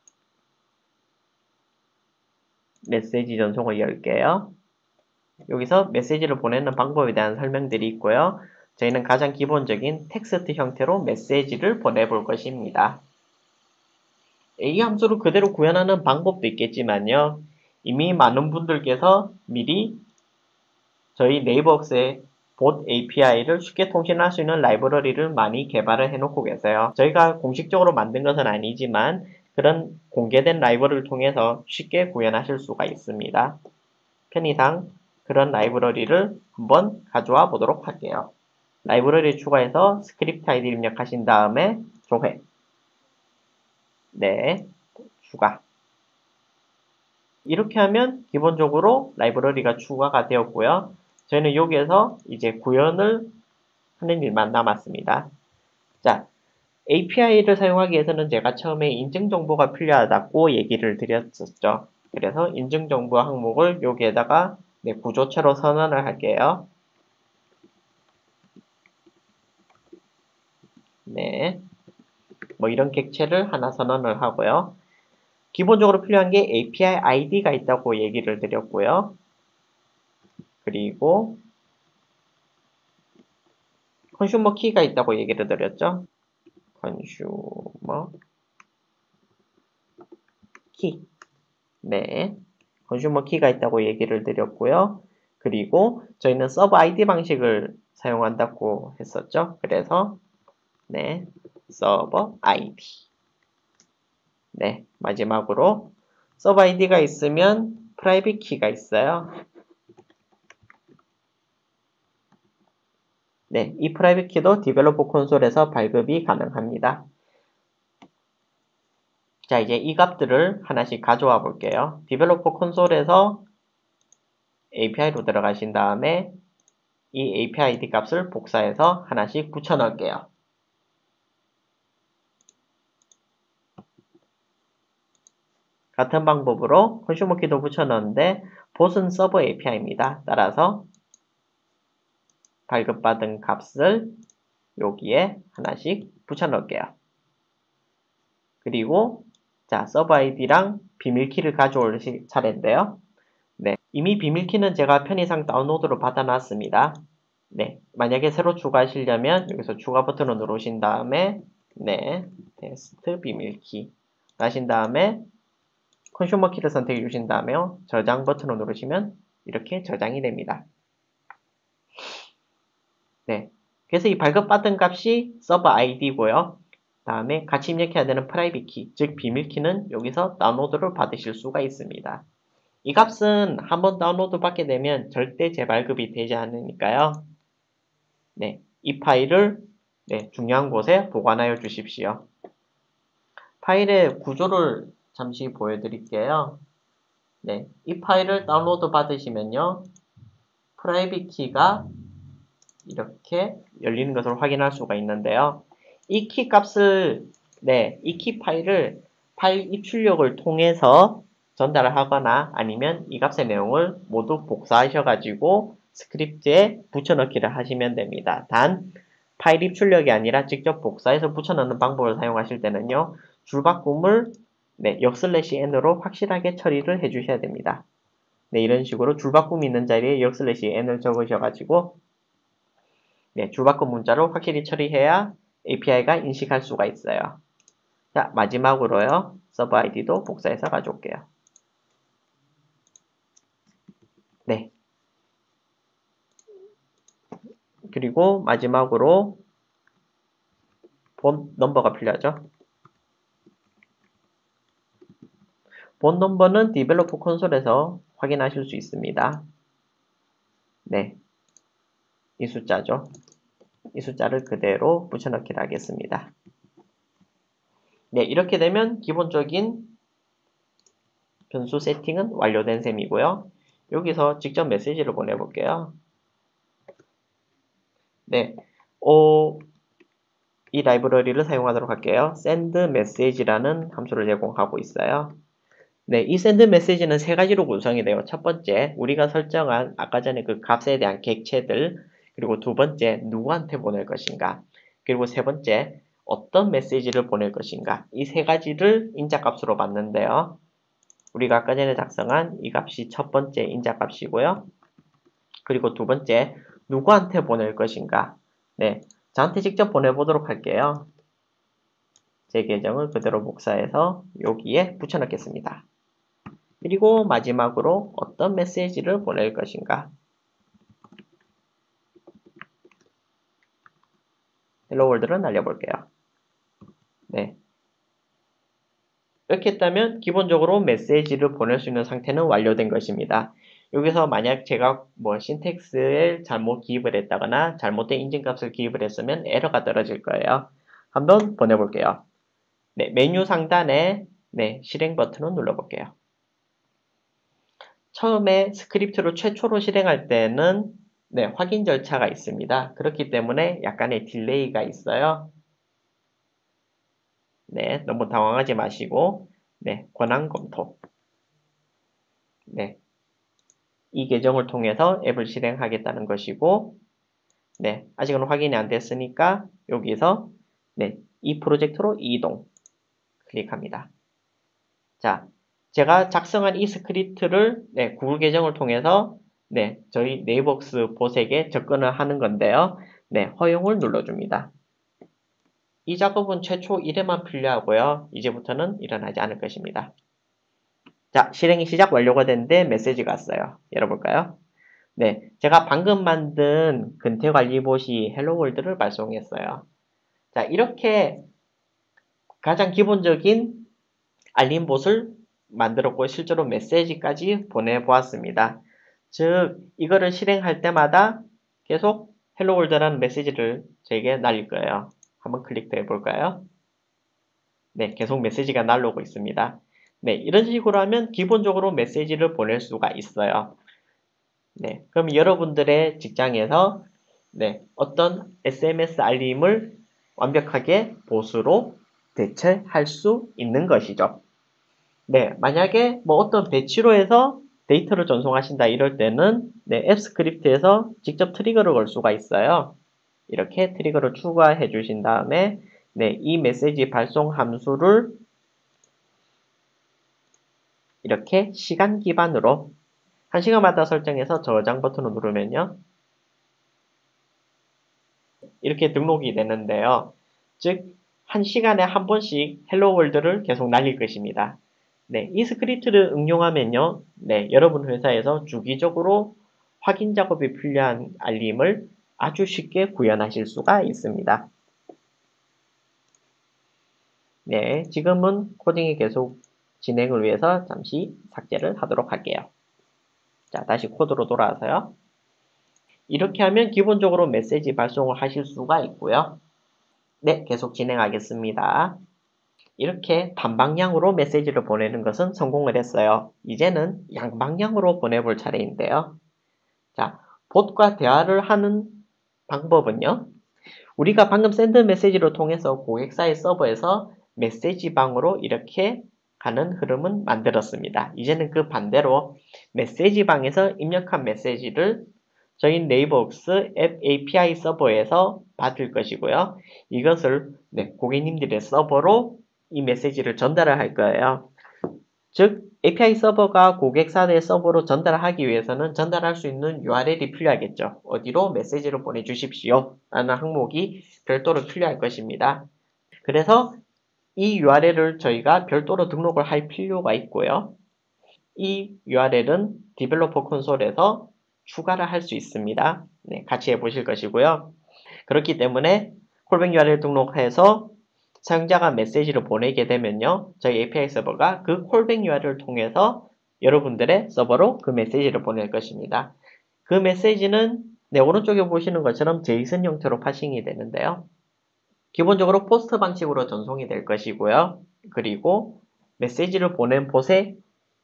메시지 전송을 열게요. 여기서 메시지를 보내는 방법에 대한 설명들이 있고요. 저희는 가장 기본적인 텍스트 형태로 메시지를 보내볼 것입니다. 이 함수를 그대로 구현하는 방법도 있겠지만요. 이미 많은 분들께서 미리 저희 네이버웍스의 봇 에이피아이를 쉽게 통신할 수 있는 라이브러리를 많이 개발을 해놓고 계세요. 저희가 공식적으로 만든 것은 아니지만 그런 공개된 라이브러리를 통해서 쉽게 구현하실 수가 있습니다. 편의상 그런 라이브러리를 한번 가져와 보도록 할게요. 라이브러리 추가해서 스크립트 아이디 입력하신 다음에 조회. 네, 추가. 이렇게 하면 기본적으로 라이브러리가 추가가 되었고요. 저희는 여기에서 이제 구현을 하는 일만 남았습니다. 자, 에이피아이를 사용하기 위해서는 제가 처음에 인증정보가 필요하다고 얘기를 드렸었죠. 그래서 인증정보 항목을 여기에다가 네, 구조체로 선언을 할게요. 네, 뭐 이런 객체를 하나 선언을 하고요. 기본적으로 필요한 게 에이피아이 아이디가 있다고 얘기를 드렸고요. 그리고 컨슈머 키가 있다고 얘기를 드렸죠. 컨슈머 키. 네. 컨슈머 키가 있다고 얘기를 드렸고요. 그리고 저희는 서브 아이디 방식을 사용한다고 했었죠. 그래서 네, 서버 아이디. 네, 마지막으로 서브 아이디가 있으면 프라이빗 키가 있어요. 네, 이 프라이빗 키도 디벨로퍼 콘솔에서 발급이 가능합니다. 자, 이제 이 값들을 하나씩 가져와 볼게요. 디벨로퍼 콘솔에서 에이피아이로 들어가신 다음에 이 에이피아이 아이디 값을 복사해서 하나씩 붙여 넣을게요. 같은 방법으로 컨슈머 키도 붙여 넣는데 봇은 서버 에이피아이입니다. 따라서 발급받은 값을 여기에 하나씩 붙여 넣을게요. 그리고 자, 서버 아이디랑 비밀키를 가져올 차례인데요. 네, 이미 비밀키는 제가 편의상 다운로드로 받아놨습니다. 네, 만약에 새로 추가하시려면 여기서 추가 버튼을 누르신 다음에 네, 테스트 비밀키 하신 다음에 컨슈머 키를 선택해 주신 다음에 저장 버튼을 누르시면 이렇게 저장이 됩니다. 네, 그래서 이 발급받은 값이 서버 아이디고요. 다음에 같이 입력해야 되는 프라이빗 키, 즉 비밀키는 여기서 다운로드를 받으실 수가 있습니다. 이 값은 한번 다운로드 받게 되면 절대 재발급이 되지 않으니까요. 네, 이 파일을 네, 중요한 곳에 보관하여 주십시오. 파일의 구조를 잠시 보여드릴게요. 네, 이 파일을 다운로드 받으시면요. 프라이빗 키가 이렇게 열리는 것을 확인할 수가 있는데요. 이 키 값을, 네, 이 키 파일을 파일 입출력을 통해서 전달을 하거나 아니면 이 값의 내용을 모두 복사하셔가지고 스크립트에 붙여넣기를 하시면 됩니다. 단, 파일 입출력이 아니라 직접 복사해서 붙여넣는 방법을 사용하실 때는요, 줄바꿈을 네, 역슬래시 n으로 확실하게 처리를 해주셔야 됩니다. 네, 이런 식으로 줄바꿈이 있는 자리에 역슬래시 n을 적으셔가지고 네, 줄바꿈 문자로 확실히 처리해야 에이피아이가 인식할 수가 있어요. 자, 마지막으로요. 서버 아이디도 복사해서 가져올게요. 네. 그리고 마지막으로 본 넘버가 필요하죠. 본 넘버는 디벨로퍼 콘솔에서 확인하실 수 있습니다. 네. 이 숫자죠. 이 숫자를 그대로 붙여넣기를 하겠습니다. 네, 이렇게 되면 기본적인 변수 세팅은 완료된 셈이고요. 여기서 직접 메시지를 보내볼게요. 네, 어, 이 라이브러리를 사용하도록 할게요. send message라는 함수를 제공하고 있어요. 네, 이 send message는 세 가지로 구성이 돼요. 첫 번째, 우리가 설정한 아까 전에 그 값에 대한 객체들, 그리고 두 번째, 누구한테 보낼 것인가, 그리고 세 번째, 어떤 메시지를 보낼 것인가, 이 세 가지를 인자값으로 받는데요. 우리가 아까 전에 작성한 이 값이 첫 번째 인자값이고요. 그리고 두 번째, 누구한테 보낼 것인가. 네, 저한테 직접 보내보도록 할게요. 제 계정을 그대로 복사해서 여기에 붙여넣겠습니다. 그리고 마지막으로 어떤 메시지를 보낼 것인가. 헬로 월드를 날려볼게요. 네. 이렇게 했다면 기본적으로 메시지를 보낼 수 있는 상태는 완료된 것입니다. 여기서 만약 제가 뭐 신텍스에 잘못 기입을 했다거나 잘못된 인증값을 기입을 했으면 에러가 떨어질 거예요. 한번 보내볼게요. 네, 메뉴 상단에 네, 실행 버튼을 눌러볼게요. 처음에 스크립트를 최초로 실행할 때는 네, 확인 절차가 있습니다. 그렇기 때문에 약간의 딜레이가 있어요. 네, 너무 당황하지 마시고 네, 권한 검토. 네, 이 계정을 통해서 앱을 실행하겠다는 것이고 네, 아직은 확인이 안 됐으니까 여기서 네, 이 프로젝트로 이동 클릭합니다. 자, 제가 작성한 이 스크립트를 네, 구글 계정을 통해서 네, 저희 네이버웍스 보색에 접근을 하는 건데요. 네, 허용을 눌러줍니다. 이 작업은 최초 일 회만 필요하고요. 이제부터는 일어나지 않을 것입니다. 자, 실행이 시작 완료가 됐는데 메시지가 왔어요. 열어볼까요? 네, 제가 방금 만든 근태관리봇이 헬로월드를 발송했어요. 자, 이렇게 가장 기본적인 알림봇을 만들었고 실제로 메시지까지 보내보았습니다. 즉, 이거를 실행할 때마다 계속 헬로월드라는 메시지를 저에게 날릴 거예요. 한번 클릭도 해볼까요? 네, 계속 메시지가 날라오고 있습니다. 네, 이런 식으로 하면 기본적으로 메시지를 보낼 수가 있어요. 네, 그럼 여러분들의 직장에서 네, 어떤 에스엠에스 알림을 완벽하게 보수로 대체할 수 있는 것이죠. 네, 만약에 뭐 어떤 배치로 해서 데이터를 전송하신다 이럴 때는 네, 앱 스크립트에서 직접 트리거를 걸 수가 있어요. 이렇게 트리거를 추가해 주신 다음에 네, 이 메시지 발송 함수를 이렇게 시간 기반으로 한 시간마다 설정해서 저장 버튼을 누르면요. 이렇게 등록이 되는데요. 즉, 한 시간에 한 번씩 헬로 월드를 계속 날릴 것입니다. 네, 이 스크립트를 응용하면요. 네, 여러분 회사에서 주기적으로 확인 작업이 필요한 알림을 아주 쉽게 구현하실 수가 있습니다. 네, 지금은 코딩이 계속 진행을 위해서 잠시 삭제를 하도록 할게요. 자, 다시 코드로 돌아와서요. 이렇게 하면 기본적으로 메시지 발송을 하실 수가 있고요. 네, 계속 진행하겠습니다. 이렇게 단방향으로 메시지를 보내는 것은 성공을 했어요. 이제는 양방향으로 보내볼 차례인데요. 자, 봇과 대화를 하는 방법은요. 우리가 방금 샌드 메시지를 통해서 고객사의 서버에서 메시지방으로 이렇게 가는 흐름은 만들었습니다. 이제는 그 반대로 메시지방에서 입력한 메시지를 저희 네이버웍스 앱 에이피아이 서버에서 받을 것이고요. 이것을 네, 고객님들의 서버로 이 메시지를 전달을 할 거예요. 즉, 에이피아이 서버가 고객사의 서버로 전달하기 위해서는 전달할 수 있는 유알엘이 필요하겠죠. 어디로 메시지를 보내주십시오 라는 항목이 별도로 필요할 것입니다. 그래서 이 유알엘을 저희가 별도로 등록을 할 필요가 있고요. 이 유알엘은 디벨로퍼 콘솔에서 추가를 할 수 있습니다. 네, 같이 해보실 것이고요. 그렇기 때문에 콜백 유알엘 등록해서 사용자가 메시지를 보내게 되면요. 저희 에이피아이 서버가 그 콜백 유알엘을 통해서 여러분들의 서버로 그 메시지를 보낼 것입니다. 그 메시지는 네, 오른쪽에 보시는 것처럼 제이슨 형태로 파싱이 되는데요. 기본적으로 포스트 방식으로 전송이 될 것이고요. 그리고 메시지를 보낸 봇의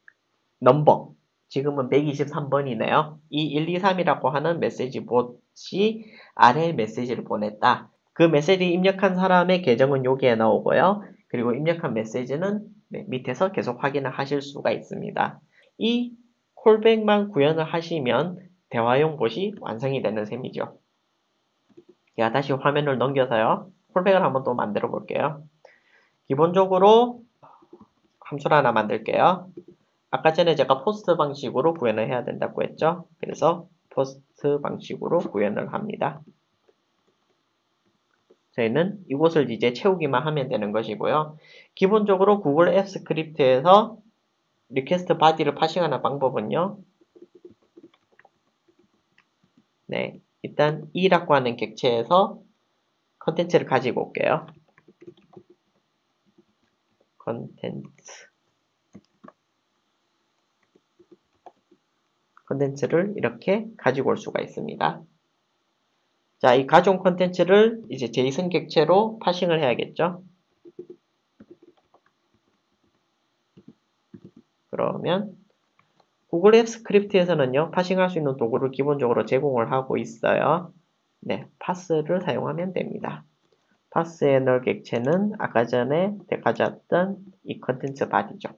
넘버, 지금은 백이십삼 번이네요. 이 일이삼이라고 하는 메시지 봇이 아래 메시지를 보냈다. 그 메시지 입력한 사람의 계정은 여기에 나오고요. 그리고 입력한 메시지는 네, 밑에서 계속 확인을 하실 수가 있습니다. 이 콜백만 구현을 하시면 대화용 봇이 완성이 되는 셈이죠. 제가 다시 화면을 넘겨서요. 콜백을 한번 또 만들어 볼게요. 기본적으로 함수를 하나 만들게요. 아까 전에 제가 포스트 방식으로 구현을 해야 된다고 했죠. 그래서 포스트 방식으로 구현을 합니다. 저희는 이곳을 이제 채우기만 하면 되는 것이고요. 기본적으로 구글 앱 스크립트에서 리퀘스트 바디를 파싱하는 방법은요. 네, 일단 이라고 하는 객체에서 컨텐츠를 가지고 올게요. 컨텐츠 컨텐츠를 이렇게 가지고 올 수가 있습니다. 자, 이 가져온 컨텐츠를 이제 제이슨 객체로 파싱을 해야겠죠. 그러면 구글 앱 스크립트에서는요, 파싱할 수 있는 도구를 기본적으로 제공을 하고 있어요. 네, 파스를 사용하면 됩니다. 파스의 널 객체는 아까 전에 가져왔던 이 컨텐츠 바디죠.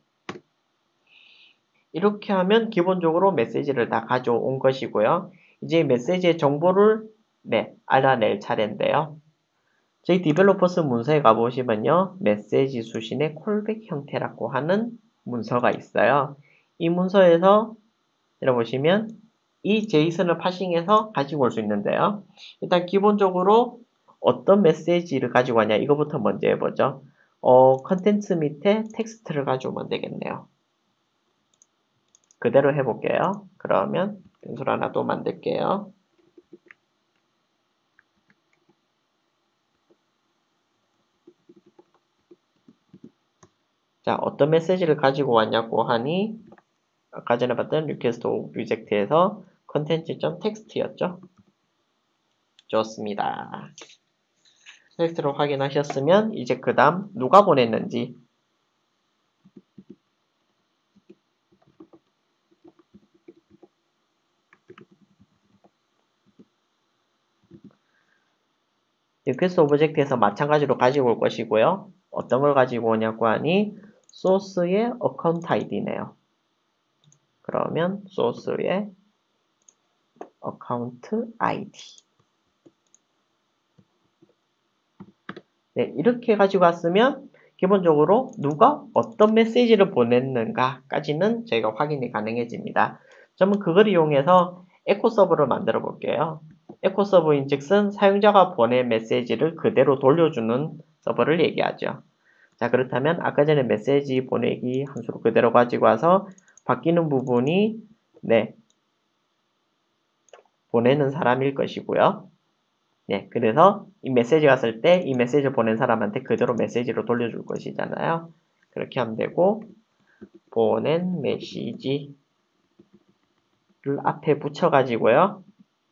이렇게 하면 기본적으로 메시지를 다 가져온 것이고요. 이제 메시지의 정보를 네, 알아낼 차례인데요. 저희 디벨로퍼스 문서에 가보시면요. 메시지 수신의 콜백 형태라고 하는 문서가 있어요. 이 문서에서 들어보시면 이 제이슨을 파싱해서 가지고 올 수 있는데요. 일단 기본적으로 어떤 메시지를 가지고 왔냐 이거부터 먼저 해보죠. 어, 컨텐츠 밑에 텍스트를 가져오면 되겠네요. 그대로 해볼게요. 그러면 변수를 하나 또 만들게요. 자, 어떤 메시지를 가지고 왔냐고 하니 아까 전에 봤던 request 오브젝트에서 content.txt였죠. 좋습니다. 텍스트로 확인하셨으면 이제 그 다음 누가 보냈는지 request 오브젝트에서 마찬가지로 가지고 올 것이고요. 어떤 걸 가지고 오냐고 하니 소스의 account 아이디네요. 그러면 소스의 account 아이디 네, 이렇게 가지고 왔으면 기본적으로 누가 어떤 메시지를 보냈는가까지는 저희가 확인이 가능해집니다. 저는 그걸 이용해서 에코 서버를 만들어 볼게요. 에코 서버인 즉슨 사용자가 보낸 메시지를 그대로 돌려주는 서버를 얘기하죠. 자, 그렇다면 아까 전에 메시지 보내기 함수를 그대로 가지고 와서 바뀌는 부분이 네, 보내는 사람일 것이고요. 네, 그래서 이 메시지가 왔을 때 이 메시지를 보낸 사람한테 그대로 메시지로 돌려줄 것이잖아요. 그렇게 하면 되고 보낸 메시지를 앞에 붙여가지고요.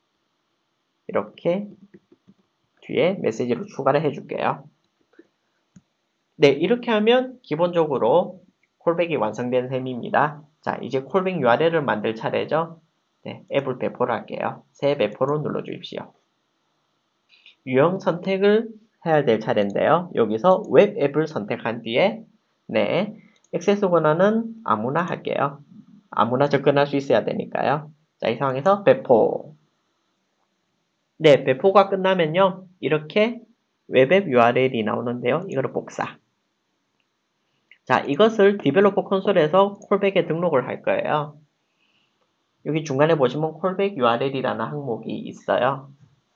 이렇게 뒤에 메시지로 추가를 해줄게요. 네, 이렇게 하면 기본적으로 콜백이 완성된 셈입니다. 자, 이제 콜백 유알엘을 만들 차례죠. 네, 앱을 배포를 할게요. 새 배포를 눌러주십시오. 유형 선택을 해야 될 차례인데요. 여기서 웹 앱을 선택한 뒤에 네, 액세스 권한은 아무나 할게요. 아무나 접근할 수 있어야 되니까요. 자, 이 상황에서 배포. 네, 배포가 끝나면요. 이렇게 웹앱 유알엘이 나오는데요. 이거를 복사. 자, 이것을 디벨로퍼 콘솔에서 콜백에 등록을 할 거예요. 여기 중간에 보시면 콜백 유알엘이라는 항목이 있어요.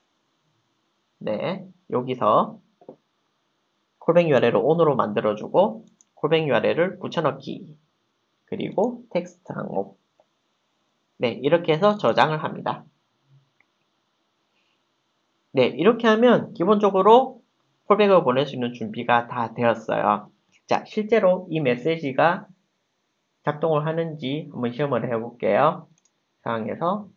네, 여기서 콜백 유알엘을 on으로 만들어주고 콜백 유알엘을 붙여넣기 그리고 텍스트 항목 네, 이렇게 해서 저장을 합니다. 네, 이렇게 하면 기본적으로 콜백을 보낼 수 있는 준비가 다 되었어요. 자, 실제로 이 메시지가 작동을 하는지 한번 시험을 해볼게요. 상황에서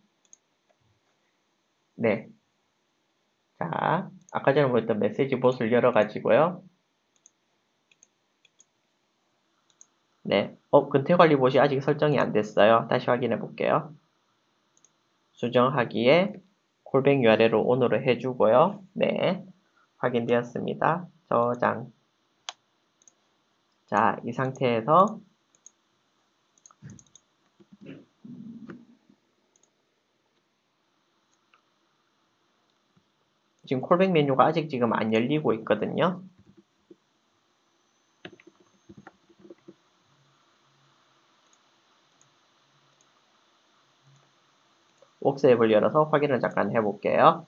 네, 자, 아까 전에 보였던 메시지 봇을 열어가지고요. 네, 어, 근태관리 봇이 아직 설정이 안 됐어요. 다시 확인해 볼게요. 수정하기에 콜백 유알엘을 on으로 해주고요. 네, 확인되었습니다. 저장. 자, 이 상태에서 지금 콜백 메뉴가 아직 지금 안 열리고 있거든요. 웍스 앱을 열어서 확인을 잠깐 해볼게요.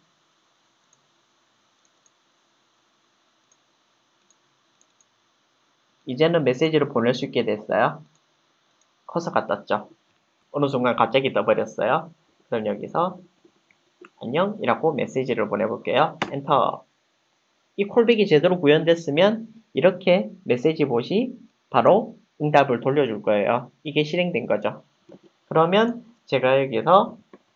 이제는 메시지를 보낼 수 있게 됐어요. 커서가 떴죠. 어느 순간 갑자기 떠버렸어요. 그럼 여기서 안녕 이라고 메시지를 보내볼게요. 엔터. 이 콜백이 제대로 구현됐으면 이렇게 메시지 봇이 바로 응답을 돌려줄 거예요. 이게 실행된 거죠. 그러면 제가 여기서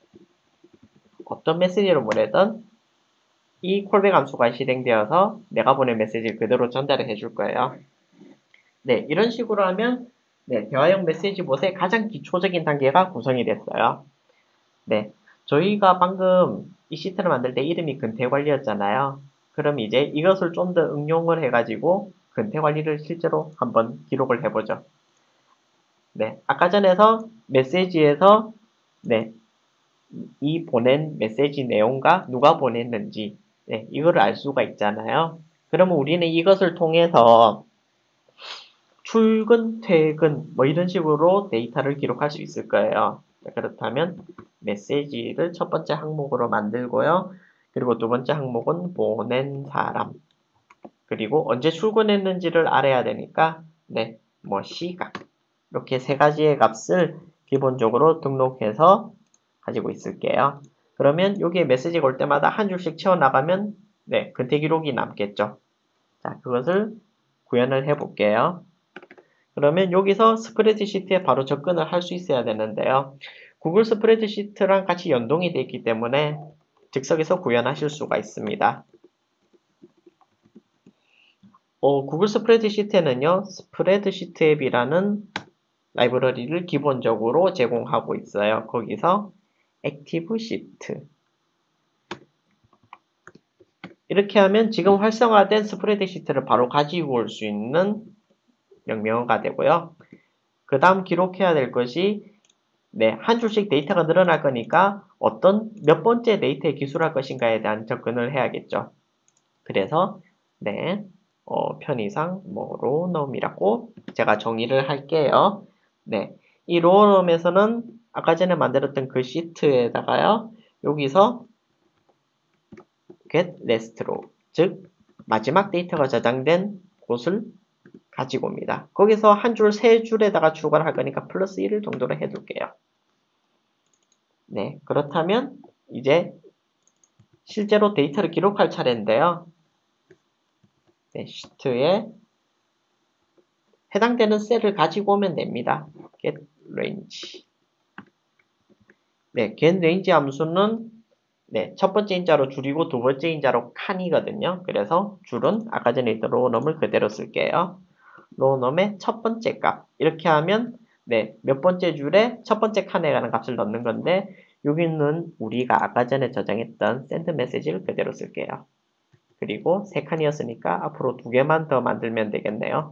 어떤 메시지를 보내든 이 콜백 함수가 실행되어서 내가 보낸 메시지를 그대로 전달을 해줄 거예요. 네, 이런 식으로 하면 네, 대화형 메시지 봇의 가장 기초적인 단계가 구성이 됐어요. 네, 저희가 방금 이 시트를 만들 때 이름이 근태관리였잖아요. 그럼 이제 이것을 좀 더 응용을 해가지고 근태관리를 실제로 한번 기록을 해보죠. 네, 아까 전에서 메시지에서 네, 이 보낸 메시지 내용과 누가 보냈는지 네, 이거를 알 수가 있잖아요. 그러면 우리는 이것을 통해서 출근, 퇴근 뭐 이런 식으로 데이터를 기록할 수 있을 거예요. 그렇다면 메시지를 첫 번째 항목으로 만들고요. 그리고 두 번째 항목은 보낸 사람 그리고 언제 출근했는지를 알아야 되니까 네, 뭐 시각 이렇게 세 가지의 값을 기본적으로 등록해서 가지고 있을게요. 그러면 여기에 메시지가 올 때마다 한 줄씩 채워나가면 네, 근태 기록이 남겠죠. 자, 그것을 구현을 해볼게요. 그러면 여기서 스프레드시트에 바로 접근을 할 수 있어야 되는데요. 구글 스프레드시트랑 같이 연동이 되어 있기 때문에 즉석에서 구현하실 수가 있습니다. 어, 구글 스프레드시트에는요, 스프레드시트 앱이라는 라이브러리를 기본적으로 제공하고 있어요. 거기서 액티브 시트 이렇게 하면 지금 활성화된 스프레드시트를 바로 가지고 올 수 있는 명령어가 되고요. 그 다음 기록해야 될 것이 네, 한 줄씩 데이터가 늘어날 거니까 어떤 몇 번째 데이터에 기술할 것인가에 대한 접근을 해야겠죠. 그래서 네, 어, 편의상 뭐 로우넘이라고 제가 정의를 할게요. 네, 이 로우넘에서는 아까 전에 만들었던 그 시트에다가요. 여기서 get last로, 즉 마지막 데이터가 저장된 곳을 가지고 옵니다. 거기서 한 줄, 세 줄에다가 추가를 할 거니까 플러스 일 정도로 해둘게요. 네, 그렇다면 이제 실제로 데이터를 기록할 차례인데요. 네, 시트에 해당되는 셀을 가지고 오면 됩니다. get range. 네, get range 함수는 네, 첫 번째 인자로 줄이고 두 번째 인자로 칸이거든요. 그래서 줄은 아까 전에 있던 로우넘을 그대로 쓸게요. 로우넘의 첫 번째 값. 이렇게 하면 네, 몇 번째 줄에 첫 번째 칸에 가는 값을 넣는 건데 여기는 우리가 아까 전에 저장했던 send 메시지를 그대로 쓸게요. 그리고 세 칸이었으니까 앞으로 두 개만 더 만들면 되겠네요.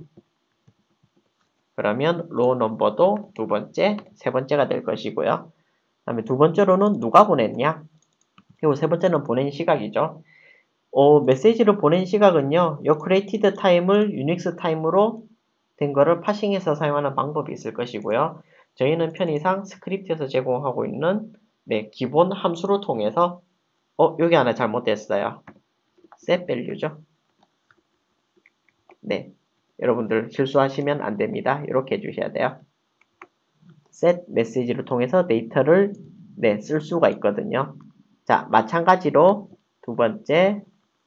그러면 로우 넘버도 두 번째, 세 번째가 될 것이고요. 그 다음에 두 번째로는 누가 보냈냐? 그리고 세 번째는 보낸 시각이죠. 어, 메시지를 보낸 시각은요. 요 created time을 유닉스 타임으로 된 거를 파싱해서 사용하는 방법이 있을 것이고요. 저희는 편의상 스크립트에서 제공하고 있는 네, 기본 함수로 통해서 어, 여기 하나 잘못됐어요. set value죠. 네, 여러분들 실수하시면 안 됩니다. 이렇게 해주셔야 돼요. set 메시지를 통해서 데이터를 네, 쓸 수가 있거든요. 자, 마찬가지로 두 번째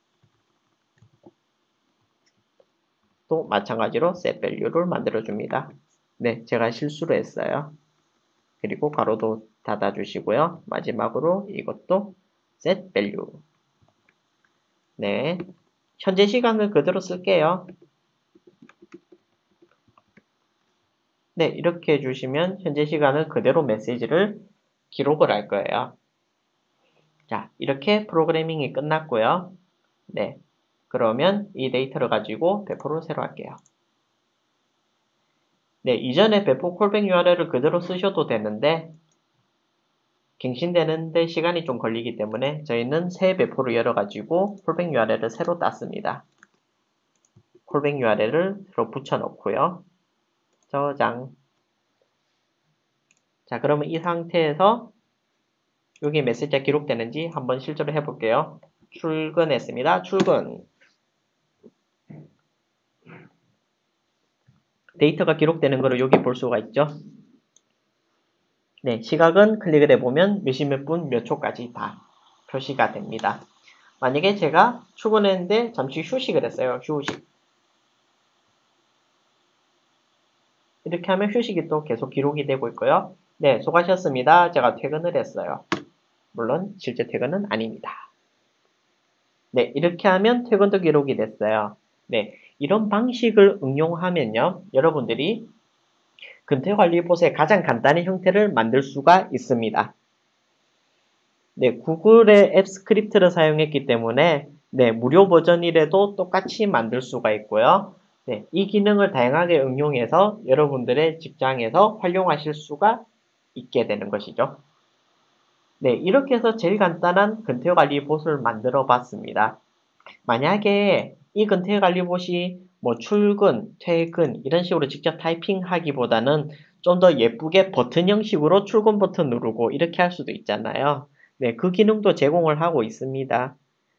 또 마찬가지로 set value를 만들어 줍니다. 네, 제가 실수를 했어요. 그리고 가로도 닫아 주시고요. 마지막으로 이것도 set value. 네, 현재 시간을 그대로 쓸게요. 네, 이렇게 해주시면 현재 시간을 그대로 메시지를 기록을 할 거예요. 자, 이렇게 프로그래밍이 끝났고요. 네, 그러면 이 데이터를 가지고 배포를 새로 할게요. 네, 이전에 배포 콜백 유알엘을 그대로 쓰셔도 되는데 갱신되는데 시간이 좀 걸리기 때문에 저희는 새 배포를 열어가지고 콜백 유알엘을 새로 땄습니다. 콜백 유알엘을 새로 붙여놓고요. 저장. 자, 그러면 이 상태에서 여기 메시지가 기록되는지 한번 실제로 해볼게요. 출근했습니다. 출근. 데이터가 기록되는 거를 여기 볼 수가 있죠. 네, 시각은 클릭을 해보면 몇 시 몇 분 몇 초까지 다 표시가 됩니다. 만약에 제가 출근했는데 잠시 휴식을 했어요. 휴식. 이렇게 하면 휴식이 또 계속 기록이 되고 있고요. 네, 수고하셨습니다. 제가 퇴근을 했어요. 물론 실제 퇴근은 아닙니다. 네, 이렇게 하면 퇴근도 기록이 됐어요. 네, 이런 방식을 응용하면요. 여러분들이 근태관리봇의 가장 간단한 형태를 만들 수가 있습니다. 네, 구글의 앱 스크립트를 사용했기 때문에 네, 무료 버전이라도 똑같이 만들 수가 있고요. 네, 이 기능을 다양하게 응용해서 여러분들의 직장에서 활용하실 수가 있게 되는 것이죠. 네, 이렇게 해서 제일 간단한 근태관리봇을 만들어 봤습니다. 만약에 이 근태관리봇이 뭐 출근, 퇴근 이런 식으로 직접 타이핑하기보다는 좀 더 예쁘게 버튼 형식으로 출근 버튼 누르고 이렇게 할 수도 있잖아요. 네, 그 기능도 제공을 하고 있습니다.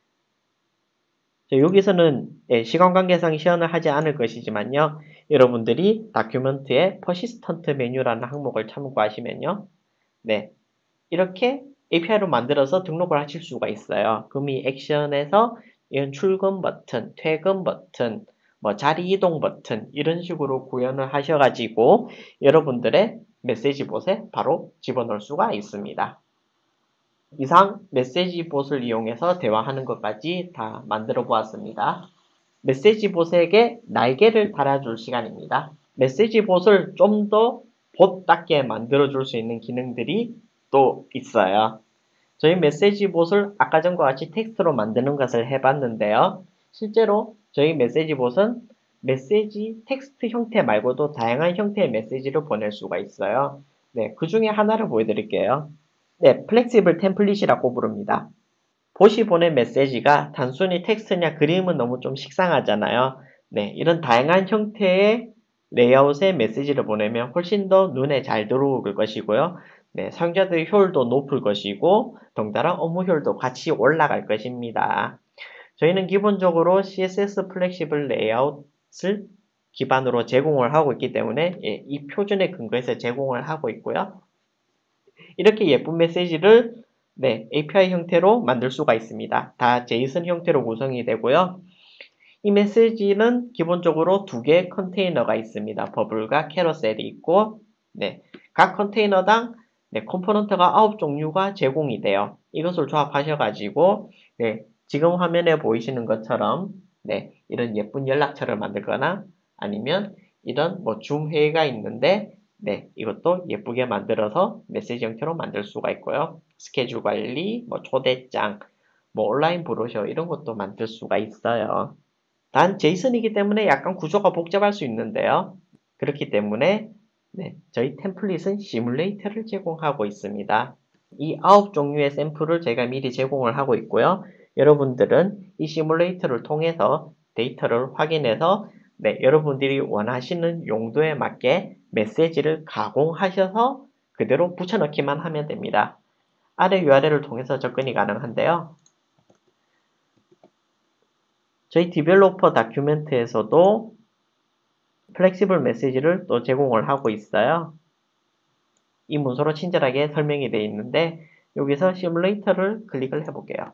여기서는 네, 시간관계상 시연을 하지 않을 것이지만요. 여러분들이 다큐멘트에 퍼시스턴트 메뉴라는 항목을 참고하시면요. 네, 이렇게 에이피아이로 만들어서 등록을 하실 수가 있어요. 그럼 이 액션에서 이런 출근 버튼, 퇴근 버튼, 뭐 자리 이동 버튼 이런 식으로 구현을 하셔가지고 여러분들의 메시지봇에 바로 집어넣을 수가 있습니다. 이상 메시지봇을 이용해서 대화하는 것까지 다 만들어 보았습니다. 메시지봇에게 날개를 달아줄 시간입니다. 메시지봇을 좀 더 봇답게 만들어 줄 수 있는 기능들이 또 있어요. 저희 메시지봇을 아까 전과 같이 텍스트로 만드는 것을 해봤는데요. 실제로 저희 메시지봇은 메시지 텍스트 형태 말고도 다양한 형태의 메시지를 보낼 수가 있어요. 네, 그 중에 하나를 보여드릴게요. 네, 플렉시블 템플릿이라고 부릅니다. 봇이 보낸 메시지가 단순히 텍스트냐 그림은 너무 좀 식상하잖아요. 네, 이런 다양한 형태의 레이아웃의 메시지를 보내면 훨씬 더 눈에 잘 들어올 것이고요. 네, 사용자들의 효율도 높을 것이고 덩달아 업무 효율도 같이 올라갈 것입니다. 저희는 기본적으로 씨에스에스 플렉시블 레이아웃을 기반으로 제공을 하고 있기 때문에 예, 이 표준에 근거해서 제공을 하고 있고요. 이렇게 예쁜 메시지를 네, 에이피아이 형태로 만들 수가 있습니다. 다 제이슨 형태로 구성이 되고요. 이 메시지는 기본적으로 두 개의 컨테이너가 있습니다. 버블과 캐러셀이 있고 네, 각 컨테이너당 네, 컴포넌트가 아홉 종류가 제공이 돼요. 이것을 조합하셔가지고 네, 지금 화면에 보이시는 것처럼 네, 이런 예쁜 연락처를 만들거나 아니면 이런 뭐 줌 회의가 있는데 네, 이것도 예쁘게 만들어서 메시지 형태로 만들 수가 있고요. 스케줄 관리, 뭐 초대장, 뭐 온라인 브로셔 이런 것도 만들 수가 있어요. 단 제이슨이기 때문에 약간 구조가 복잡할 수 있는데요. 그렇기 때문에 네, 저희 템플릿은 시뮬레이터를 제공하고 있습니다. 이 아홉 종류의 샘플을 제가 미리 제공을 하고 있고요. 여러분들은 이 시뮬레이터를 통해서 데이터를 확인해서 네, 여러분들이 원하시는 용도에 맞게 메시지를 가공하셔서 그대로 붙여넣기만 하면 됩니다. 아래 유알엘을 통해서 접근이 가능한데요. 저희 디벨로퍼 다큐멘트에서도 플렉시블 메시지를 또 제공을 하고 있어요. 이 문서로 친절하게 설명이 되어 있는데 여기서 시뮬레이터를 클릭을 해볼게요.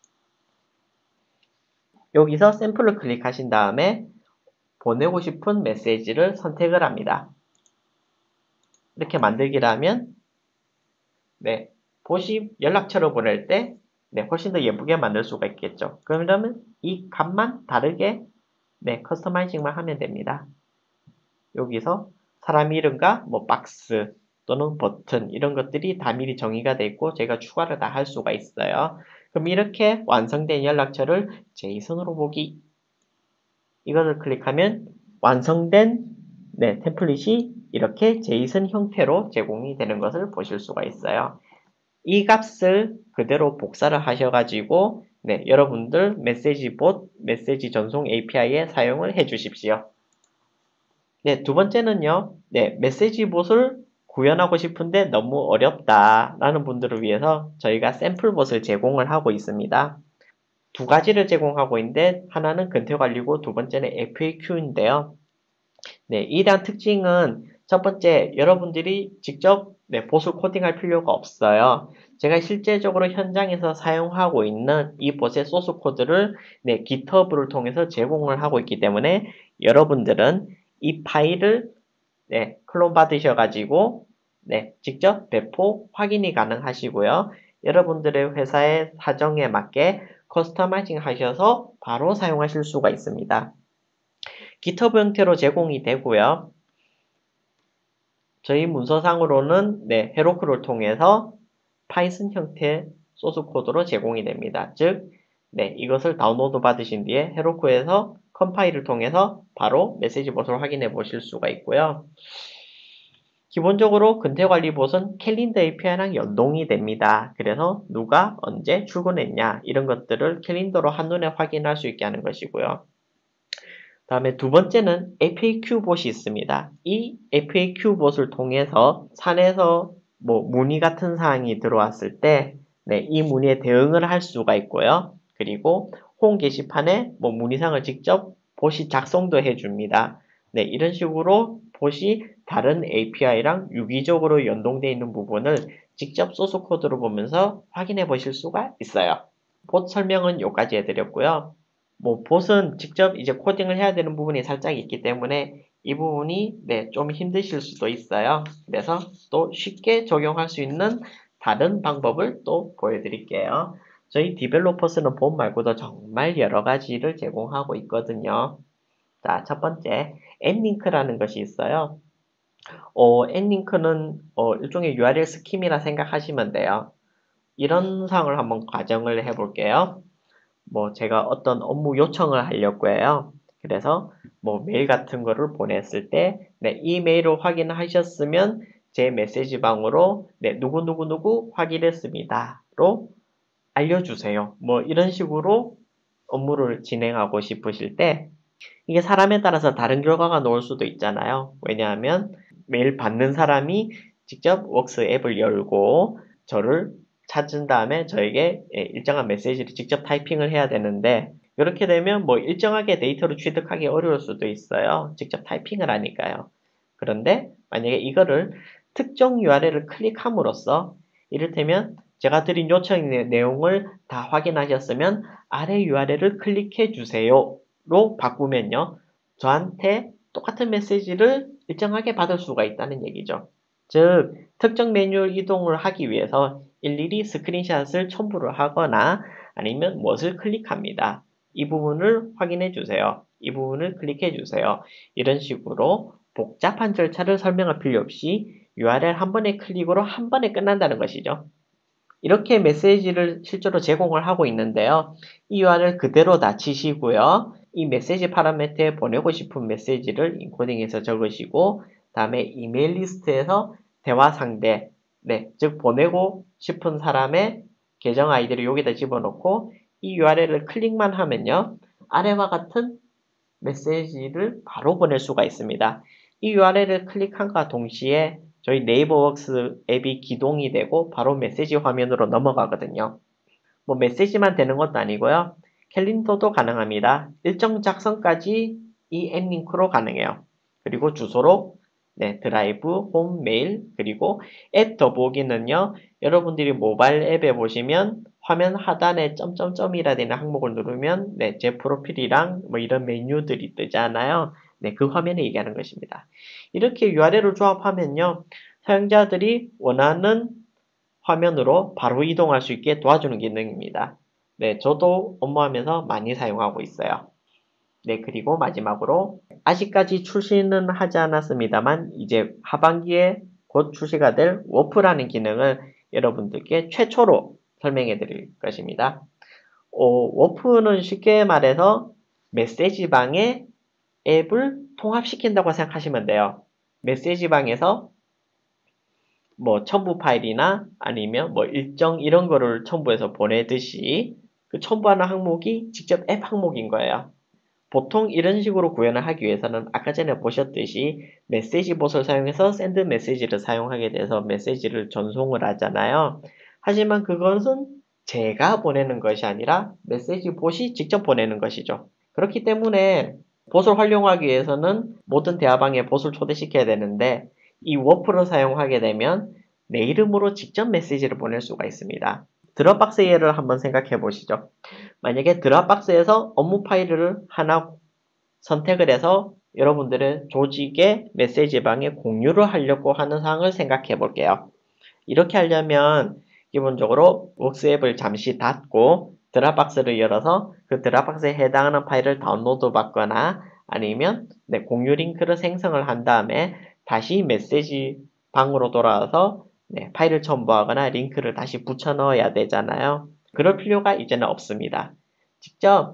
여기서 샘플을 클릭하신 다음에 보내고 싶은 메시지를 선택을 합니다. 이렇게 만들기를 하면 네, 보시 연락처를 보낼 때 네, 훨씬 더 예쁘게 만들 수가 있겠죠. 그러면 이 값만 다르게 네, 커스터마이징만 하면 됩니다. 여기서 사람 이름과 뭐 박스 또는 버튼 이런 것들이 다 미리 정의가 되어 있고 제가 추가를 다 할 수가 있어요. 그럼 이렇게 완성된 연락처를 제이슨으로 보기 이것을 클릭하면 완성된 네, 템플릿이 이렇게 제이슨 형태로 제공이 되는 것을 보실 수가 있어요. 이 값을 그대로 복사를 하셔가지고 네, 여러분들 메시지 봇, 메시지 전송 에이피아이에 사용을 해 주십시오. 네, 두 번째는요. 네, 메시지 봇을 구현하고 싶은데 너무 어렵다라는 분들을 위해서 저희가 샘플 봇을 제공을 하고 있습니다. 두 가지를 제공하고 있는데 하나는 근태관리고 두 번째는 에프에이큐인데요. 네, 이에 대한 특징은 첫 번째, 여러분들이 직접 네, 봇을 코딩할 필요가 없어요. 제가 실제적으로 현장에서 사용하고 있는 이 봇의 소스 코드를 네, 깃허브를 통해서 제공을 하고 있기 때문에 여러분들은 이 파일을 네, 클론 받으셔가지고 네, 직접 배포 확인이 가능하시고요. 여러분들의 회사의 사정에 맞게 커스터마이징 하셔서 바로 사용하실 수가 있습니다. 깃허브 형태로 제공이 되고요. 저희 문서상으로는 네, 헤로크를 통해서 파이썬 형태 소스 코드로 제공이 됩니다. 즉, 네, 이것을 다운로드 받으신 뒤에 헤로크에서 컴파일을 통해서 바로 메시지 봇을 확인해 보실 수가 있고요. 기본적으로 근태관리 봇은 캘린더 에이피아이랑 연동이 됩니다. 그래서 누가 언제 출근했냐 이런 것들을 캘린더로 한눈에 확인할 수 있게 하는 것이고요. 다음에 두 번째는 에프에이큐 봇이 있습니다. 이 에프에이큐 봇을 통해서 산에서 뭐 문의 같은 사항이 들어왔을 때, 네, 이 문의에 대응을 할 수가 있고요. 그리고 홈 게시판에 뭐 문의사항을 직접 봇이 작성도 해줍니다. 네, 이런 식으로 봇이 다른 에이피아이랑 유기적으로 연동되어 있는 부분을 직접 소스 코드로 보면서 확인해 보실 수가 있어요. 봇 설명은 여기까지 해드렸고요. 뭐 봇은 직접 이제 코딩을 해야 되는 부분이 살짝 있기 때문에 이 부분이 네, 좀 힘드실 수도 있어요. 그래서 또 쉽게 적용할 수 있는 다른 방법을 또 보여드릴게요. 저희 디벨로퍼스는 봇 말고도 정말 여러 가지를 제공하고 있거든요. 자, 첫 번째, 앱링크라는 것이 있어요. 어, 앱링크는 어, 일종의 유알엘 스킴이라 생각하시면 돼요. 이런 상황을 한번 가정을 해볼게요. 뭐 제가 어떤 업무 요청을 하려고 해요. 그래서 뭐 메일 같은 거를 보냈을 때, 네, 이 메일을 확인하셨으면 제 메시지 방으로 네, 누구누구누구 확인했습니다로 알려주세요. 뭐 이런 식으로 업무를 진행하고 싶으실 때 이게 사람에 따라서 다른 결과가 나올 수도 있잖아요. 왜냐하면 메일 받는 사람이 직접 웍스 앱을 열고 저를 찾은 다음에 저에게 일정한 메시지를 직접 타이핑을 해야 되는데 이렇게 되면 뭐 일정하게 데이터를 취득하기 어려울 수도 있어요. 직접 타이핑을 하니까요. 그런데 만약에 이거를 특정 유알엘을 클릭함으로써 이를테면 제가 드린 요청 내용을 다 확인하셨으면 아래 유알엘을 클릭해 주세요로 바꾸면요. 저한테 똑같은 메시지를 일정하게 받을 수가 있다는 얘기죠. 즉 특정 메뉴 이동을 하기 위해서 일일이 스크린샷을 첨부를 하거나 아니면 무엇을 클릭합니다. 이 부분을 확인해 주세요. 이 부분을 클릭해 주세요. 이런 식으로 복잡한 절차를 설명할 필요 없이 유알엘 한 번의 클릭으로 한 번에 끝난다는 것이죠. 이렇게 메시지를 실제로 제공을 하고 있는데요. 이 유알엘 그대로 놔치시고요. 이 메시지 파라미터에 보내고 싶은 메시지를 인코딩해서 적으시고 다음에 이메일 리스트에서 대화 상대, 네, 즉 보내고 싶은 사람의 계정 아이디를 여기다 집어넣고 이 유알엘을 클릭만 하면요. 아래와 같은 메시지를 바로 보낼 수가 있습니다. 이 유알엘을 클릭함과 동시에 저희 네이버웍스 앱이 기동이 되고 바로 메시지 화면으로 넘어가거든요. 뭐 메시지만 되는 것도 아니고요. 캘린더도 가능합니다. 일정 작성까지 이 앱 링크로 가능해요. 그리고 주소로 네, 드라이브, 홈, 메일, 그리고 앱 더보기는요. 여러분들이 모바일 앱에 보시면 화면 하단에 점점점이라 되는 항목을 누르면 네, 제 프로필이랑 뭐 이런 메뉴들이 뜨잖아요. 네, 그 화면에 얘기하는 것입니다. 이렇게 유알엘을 조합하면요. 사용자들이 원하는 화면으로 바로 이동할 수 있게 도와주는 기능입니다. 네, 저도 업무하면서 많이 사용하고 있어요. 네, 그리고 마지막으로 아직까지 출시는 하지 않았습니다만 이제 하반기에 곧 출시가 될 워프라는 기능을 여러분들께 최초로 설명해 드릴 것입니다. 어, 워프는 쉽게 말해서 메시지방에 앱을 통합시킨다고 생각하시면 돼요. 메시지방에서 뭐 첨부 파일이나 아니면 뭐 일정 이런 거를 첨부해서 보내듯이 그 첨부하는 항목이 직접 앱 항목인 거예요. 보통 이런 식으로 구현을 하기 위해서는 아까 전에 보셨듯이 메시지 봇을 사용해서 샌드 메시지를 사용하게 돼서 메시지를 전송을 하잖아요. 하지만 그것은 제가 보내는 것이 아니라 메시지 봇이 직접 보내는 것이죠. 그렇기 때문에 봇을 활용하기 위해서는 모든 대화방에 봇을 초대시켜야 되는데 이 워프를 사용하게 되면 내 이름으로 직접 메시지를 보낼 수가 있습니다. 드롭박스 예를 한번 생각해 보시죠. 만약에 드롭박스에서 업무 파일을 하나 선택을 해서 여러분들의 조직의 메시지방에 공유를 하려고 하는 상황을 생각해 볼게요. 이렇게 하려면 기본적으로 웍스 앱을 잠시 닫고 드롭박스를 열어서 그 드롭박스에 해당하는 파일을 다운로드 받거나 아니면 네, 공유 링크를 생성을 한 다음에 다시 메시지 방으로 돌아와서 네, 파일을 첨부하거나 링크를 다시 붙여 넣어야 되잖아요. 그럴 필요가 이제는 없습니다. 직접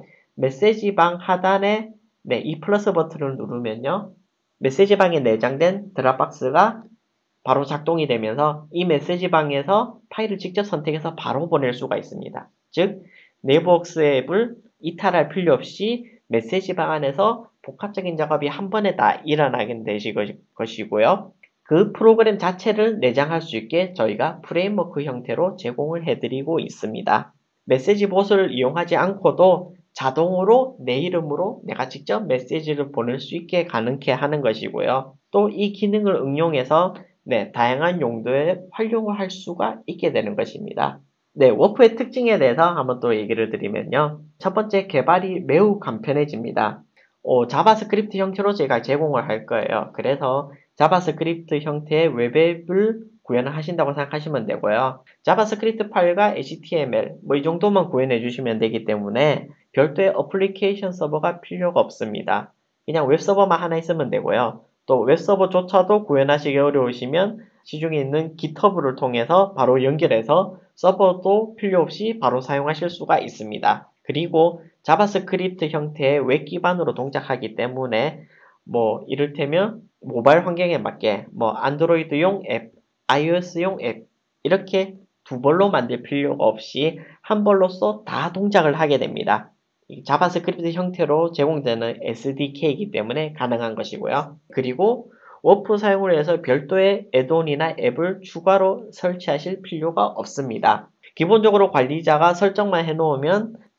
메시지방 하단에 네, 이 플러스 버튼을 누르면요. 메시지방에 내장된 드롭박스가 바로 작동이 되면서 이 메시지방에서 파일을 직접 선택해서 바로 보낼 수가 있습니다. 즉 네이버웍스 앱을 이탈할 필요 없이 메시지방 안에서 복합적인 작업이 한 번에 다 일어나게 되실 것이고요. 그 프로그램 자체를 내장할 수 있게 저희가 프레임워크 형태로 제공을 해드리고 있습니다. 메시지 봇을 이용하지 않고도 자동으로 내 이름으로 내가 직접 메시지를 보낼 수 있게 가능케 하는 것이고요. 또 이 기능을 응용해서 네, 다양한 용도에 활용을 할 수가 있게 되는 것입니다. 네, 워프의 특징에 대해서 한번 또 얘기를 드리면요. 첫 번째, 개발이 매우 간편해집니다. 어, 자바스크립트 형태로 제가 제공을 할 거예요. 그래서 자바스크립트 형태의 웹앱을 구현을 하신다고 생각하시면 되고요. 자바스크립트 파일과 에이치티엠엘 뭐 이 정도만 구현해 주시면 되기 때문에 별도의 어플리케이션 서버가 필요가 없습니다. 그냥 웹서버만 하나 있으면 되고요. 또 웹서버조차도 구현하시기 어려우시면 시중에 있는 깃허브를 통해서 바로 연결해서 서버도 필요 없이 바로 사용하실 수가 있습니다. 그리고 자바스크립트 형태의 웹 기반으로 동작하기 때문에 뭐 이를테면 모바일 환경에 맞게 뭐 안드로이드용 앱, iOS용 앱 이렇게 두 벌로 만들 필요가 없이 한 벌로써 다 동작을 하게 됩니다. 자바스크립트 형태로 제공되는 에스디케이이기 때문에 가능한 것이고요. 그리고 워프 사용을 해서 별도의 애드온이나 앱을 추가로 설치하실 필요가 없습니다. 기본적으로 관리자가 설정만 해놓으면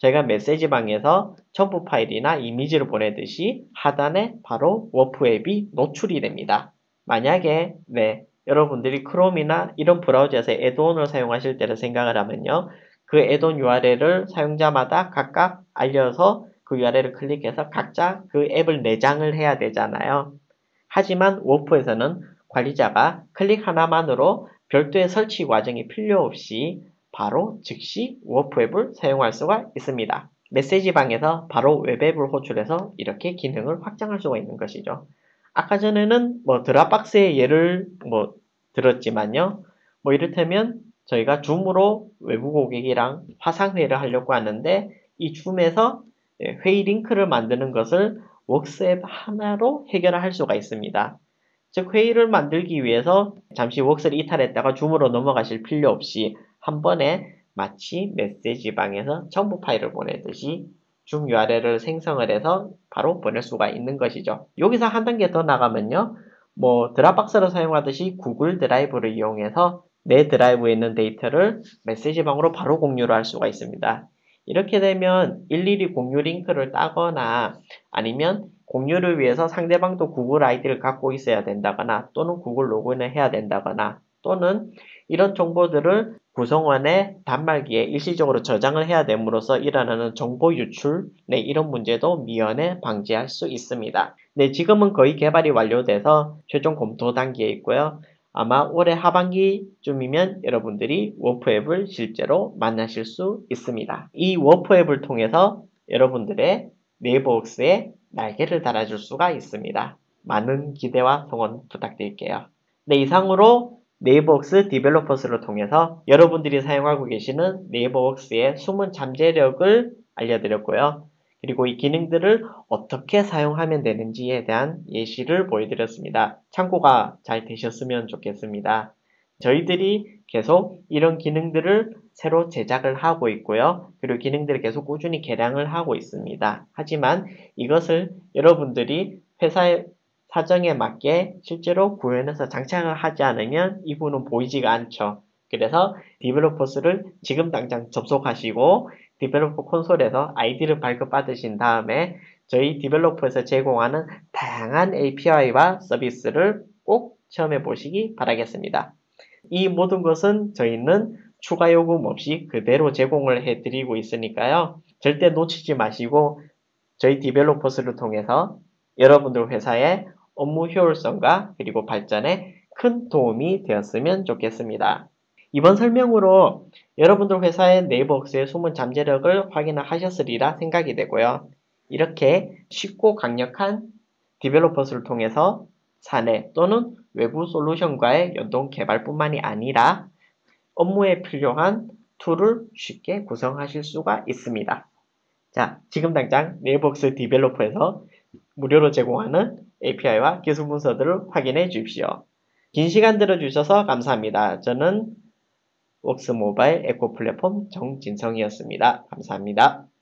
저희가 메시지방에서 첨부 파일이나 이미지를 보내듯이 하단에 바로 워프 앱이 노출이 됩니다. 만약에 네, 여러분들이 크롬이나 이런 브라우저에서 애드온을 사용하실 때를 생각을 하면요. 그 애드온 유알엘을 사용자마다 각각 알려서 그 유알엘을 클릭해서 각자 그 앱을 내장을 해야 되잖아요. 하지만 워프에서는 관리자가 클릭 하나만으로 별도의 설치 과정이 필요 없이 바로 즉시 워프 앱을 사용할 수가 있습니다. 메시지방에서 바로 웹앱을 호출해서 이렇게 기능을 확장할 수가 있는 것이죠. 아까 전에는 뭐 드랍박스의 예를 뭐 들었지만요. 뭐 이를테면 저희가 줌으로 외부 고객이랑 화상회의를 하려고 하는데 이 줌에서 회의 링크를 만드는 것을 웍스앱 하나로 해결할 수가 있습니다. 즉 회의를 만들기 위해서 잠시 웍스를 이탈했다가 줌으로 넘어가실 필요 없이 한 번에 마치 메시지방에서 첨부 파일을 보내듯이 줌 유알엘을 생성을 해서 바로 보낼 수가 있는 것이죠. 여기서 한 단계 더 나가면요. 뭐 드랍박스를 사용하듯이 구글 드라이브를 이용해서 내 드라이브에 있는 데이터를 메시지방으로 바로 공유를 할 수가 있습니다. 이렇게 되면 일일이 공유 링크를 따거나 아니면 공유를 위해서 상대방도 구글 아이디를 갖고 있어야 된다거나 또는 구글 로그인을 해야 된다거나 또는 이런 정보들을 구성원의 단말기에 일시적으로 저장을 해야 됨으로써 일어나는 정보 유출, 네, 이런 문제도 미연에 방지할 수 있습니다. 네, 지금은 거의 개발이 완료돼서 최종 검토 단계에 있고요. 아마 올해 하반기쯤이면 여러분들이 워프 앱을 실제로 만나실 수 있습니다. 이 워프 앱을 통해서 여러분들의 네이버웍스에 날개를 달아줄 수가 있습니다. 많은 기대와 성원 부탁드릴게요. 네, 이상으로 네이버웍스 디벨로퍼스를 통해서 여러분들이 사용하고 계시는 네이버웍스의 숨은 잠재력을 알려드렸고요. 그리고 이 기능들을 어떻게 사용하면 되는지에 대한 예시를 보여드렸습니다. 참고가 잘 되셨으면 좋겠습니다. 저희들이 계속 이런 기능들을 새로 제작을 하고 있고요. 그리고 기능들을 계속 꾸준히 개량을 하고 있습니다. 하지만 이것을 여러분들이 회사의 사정에 맞게 실제로 구현해서 장착을 하지 않으면 이 부분은 보이지가 않죠. 그래서 디벨로퍼스를 지금 당장 접속하시고 디벨로퍼 콘솔에서 아이디를 발급받으신 다음에 저희 디벨로퍼에서 제공하는 다양한 에이피아이와 서비스를 꼭 체험해 보시기 바라겠습니다. 이 모든 것은 저희는 추가 요금 없이 그대로 제공을 해드리고 있으니까요. 절대 놓치지 마시고 저희 디벨로퍼스를 통해서 여러분들 회사의 업무 효율성과 그리고 발전에 큰 도움이 되었으면 좋겠습니다. 이번 설명으로 여러분들 회사의 네이버웍스의 숨은 잠재력을 확인을 하셨으리라 생각이 되고요. 이렇게 쉽고 강력한 디벨로퍼스를 통해서 사내 또는 외부 솔루션과의 연동 개발뿐만이 아니라 업무에 필요한 툴을 쉽게 구성하실 수가 있습니다. 자, 지금 당장 네이버웍스 디벨로퍼에서 무료로 제공하는 에이피아이와 기술 문서들을 확인해 주십시오. 긴 시간 들어주셔서 감사합니다. 저는 웍스 모바일 에코 플랫폼 정진성이었습니다. 감사합니다.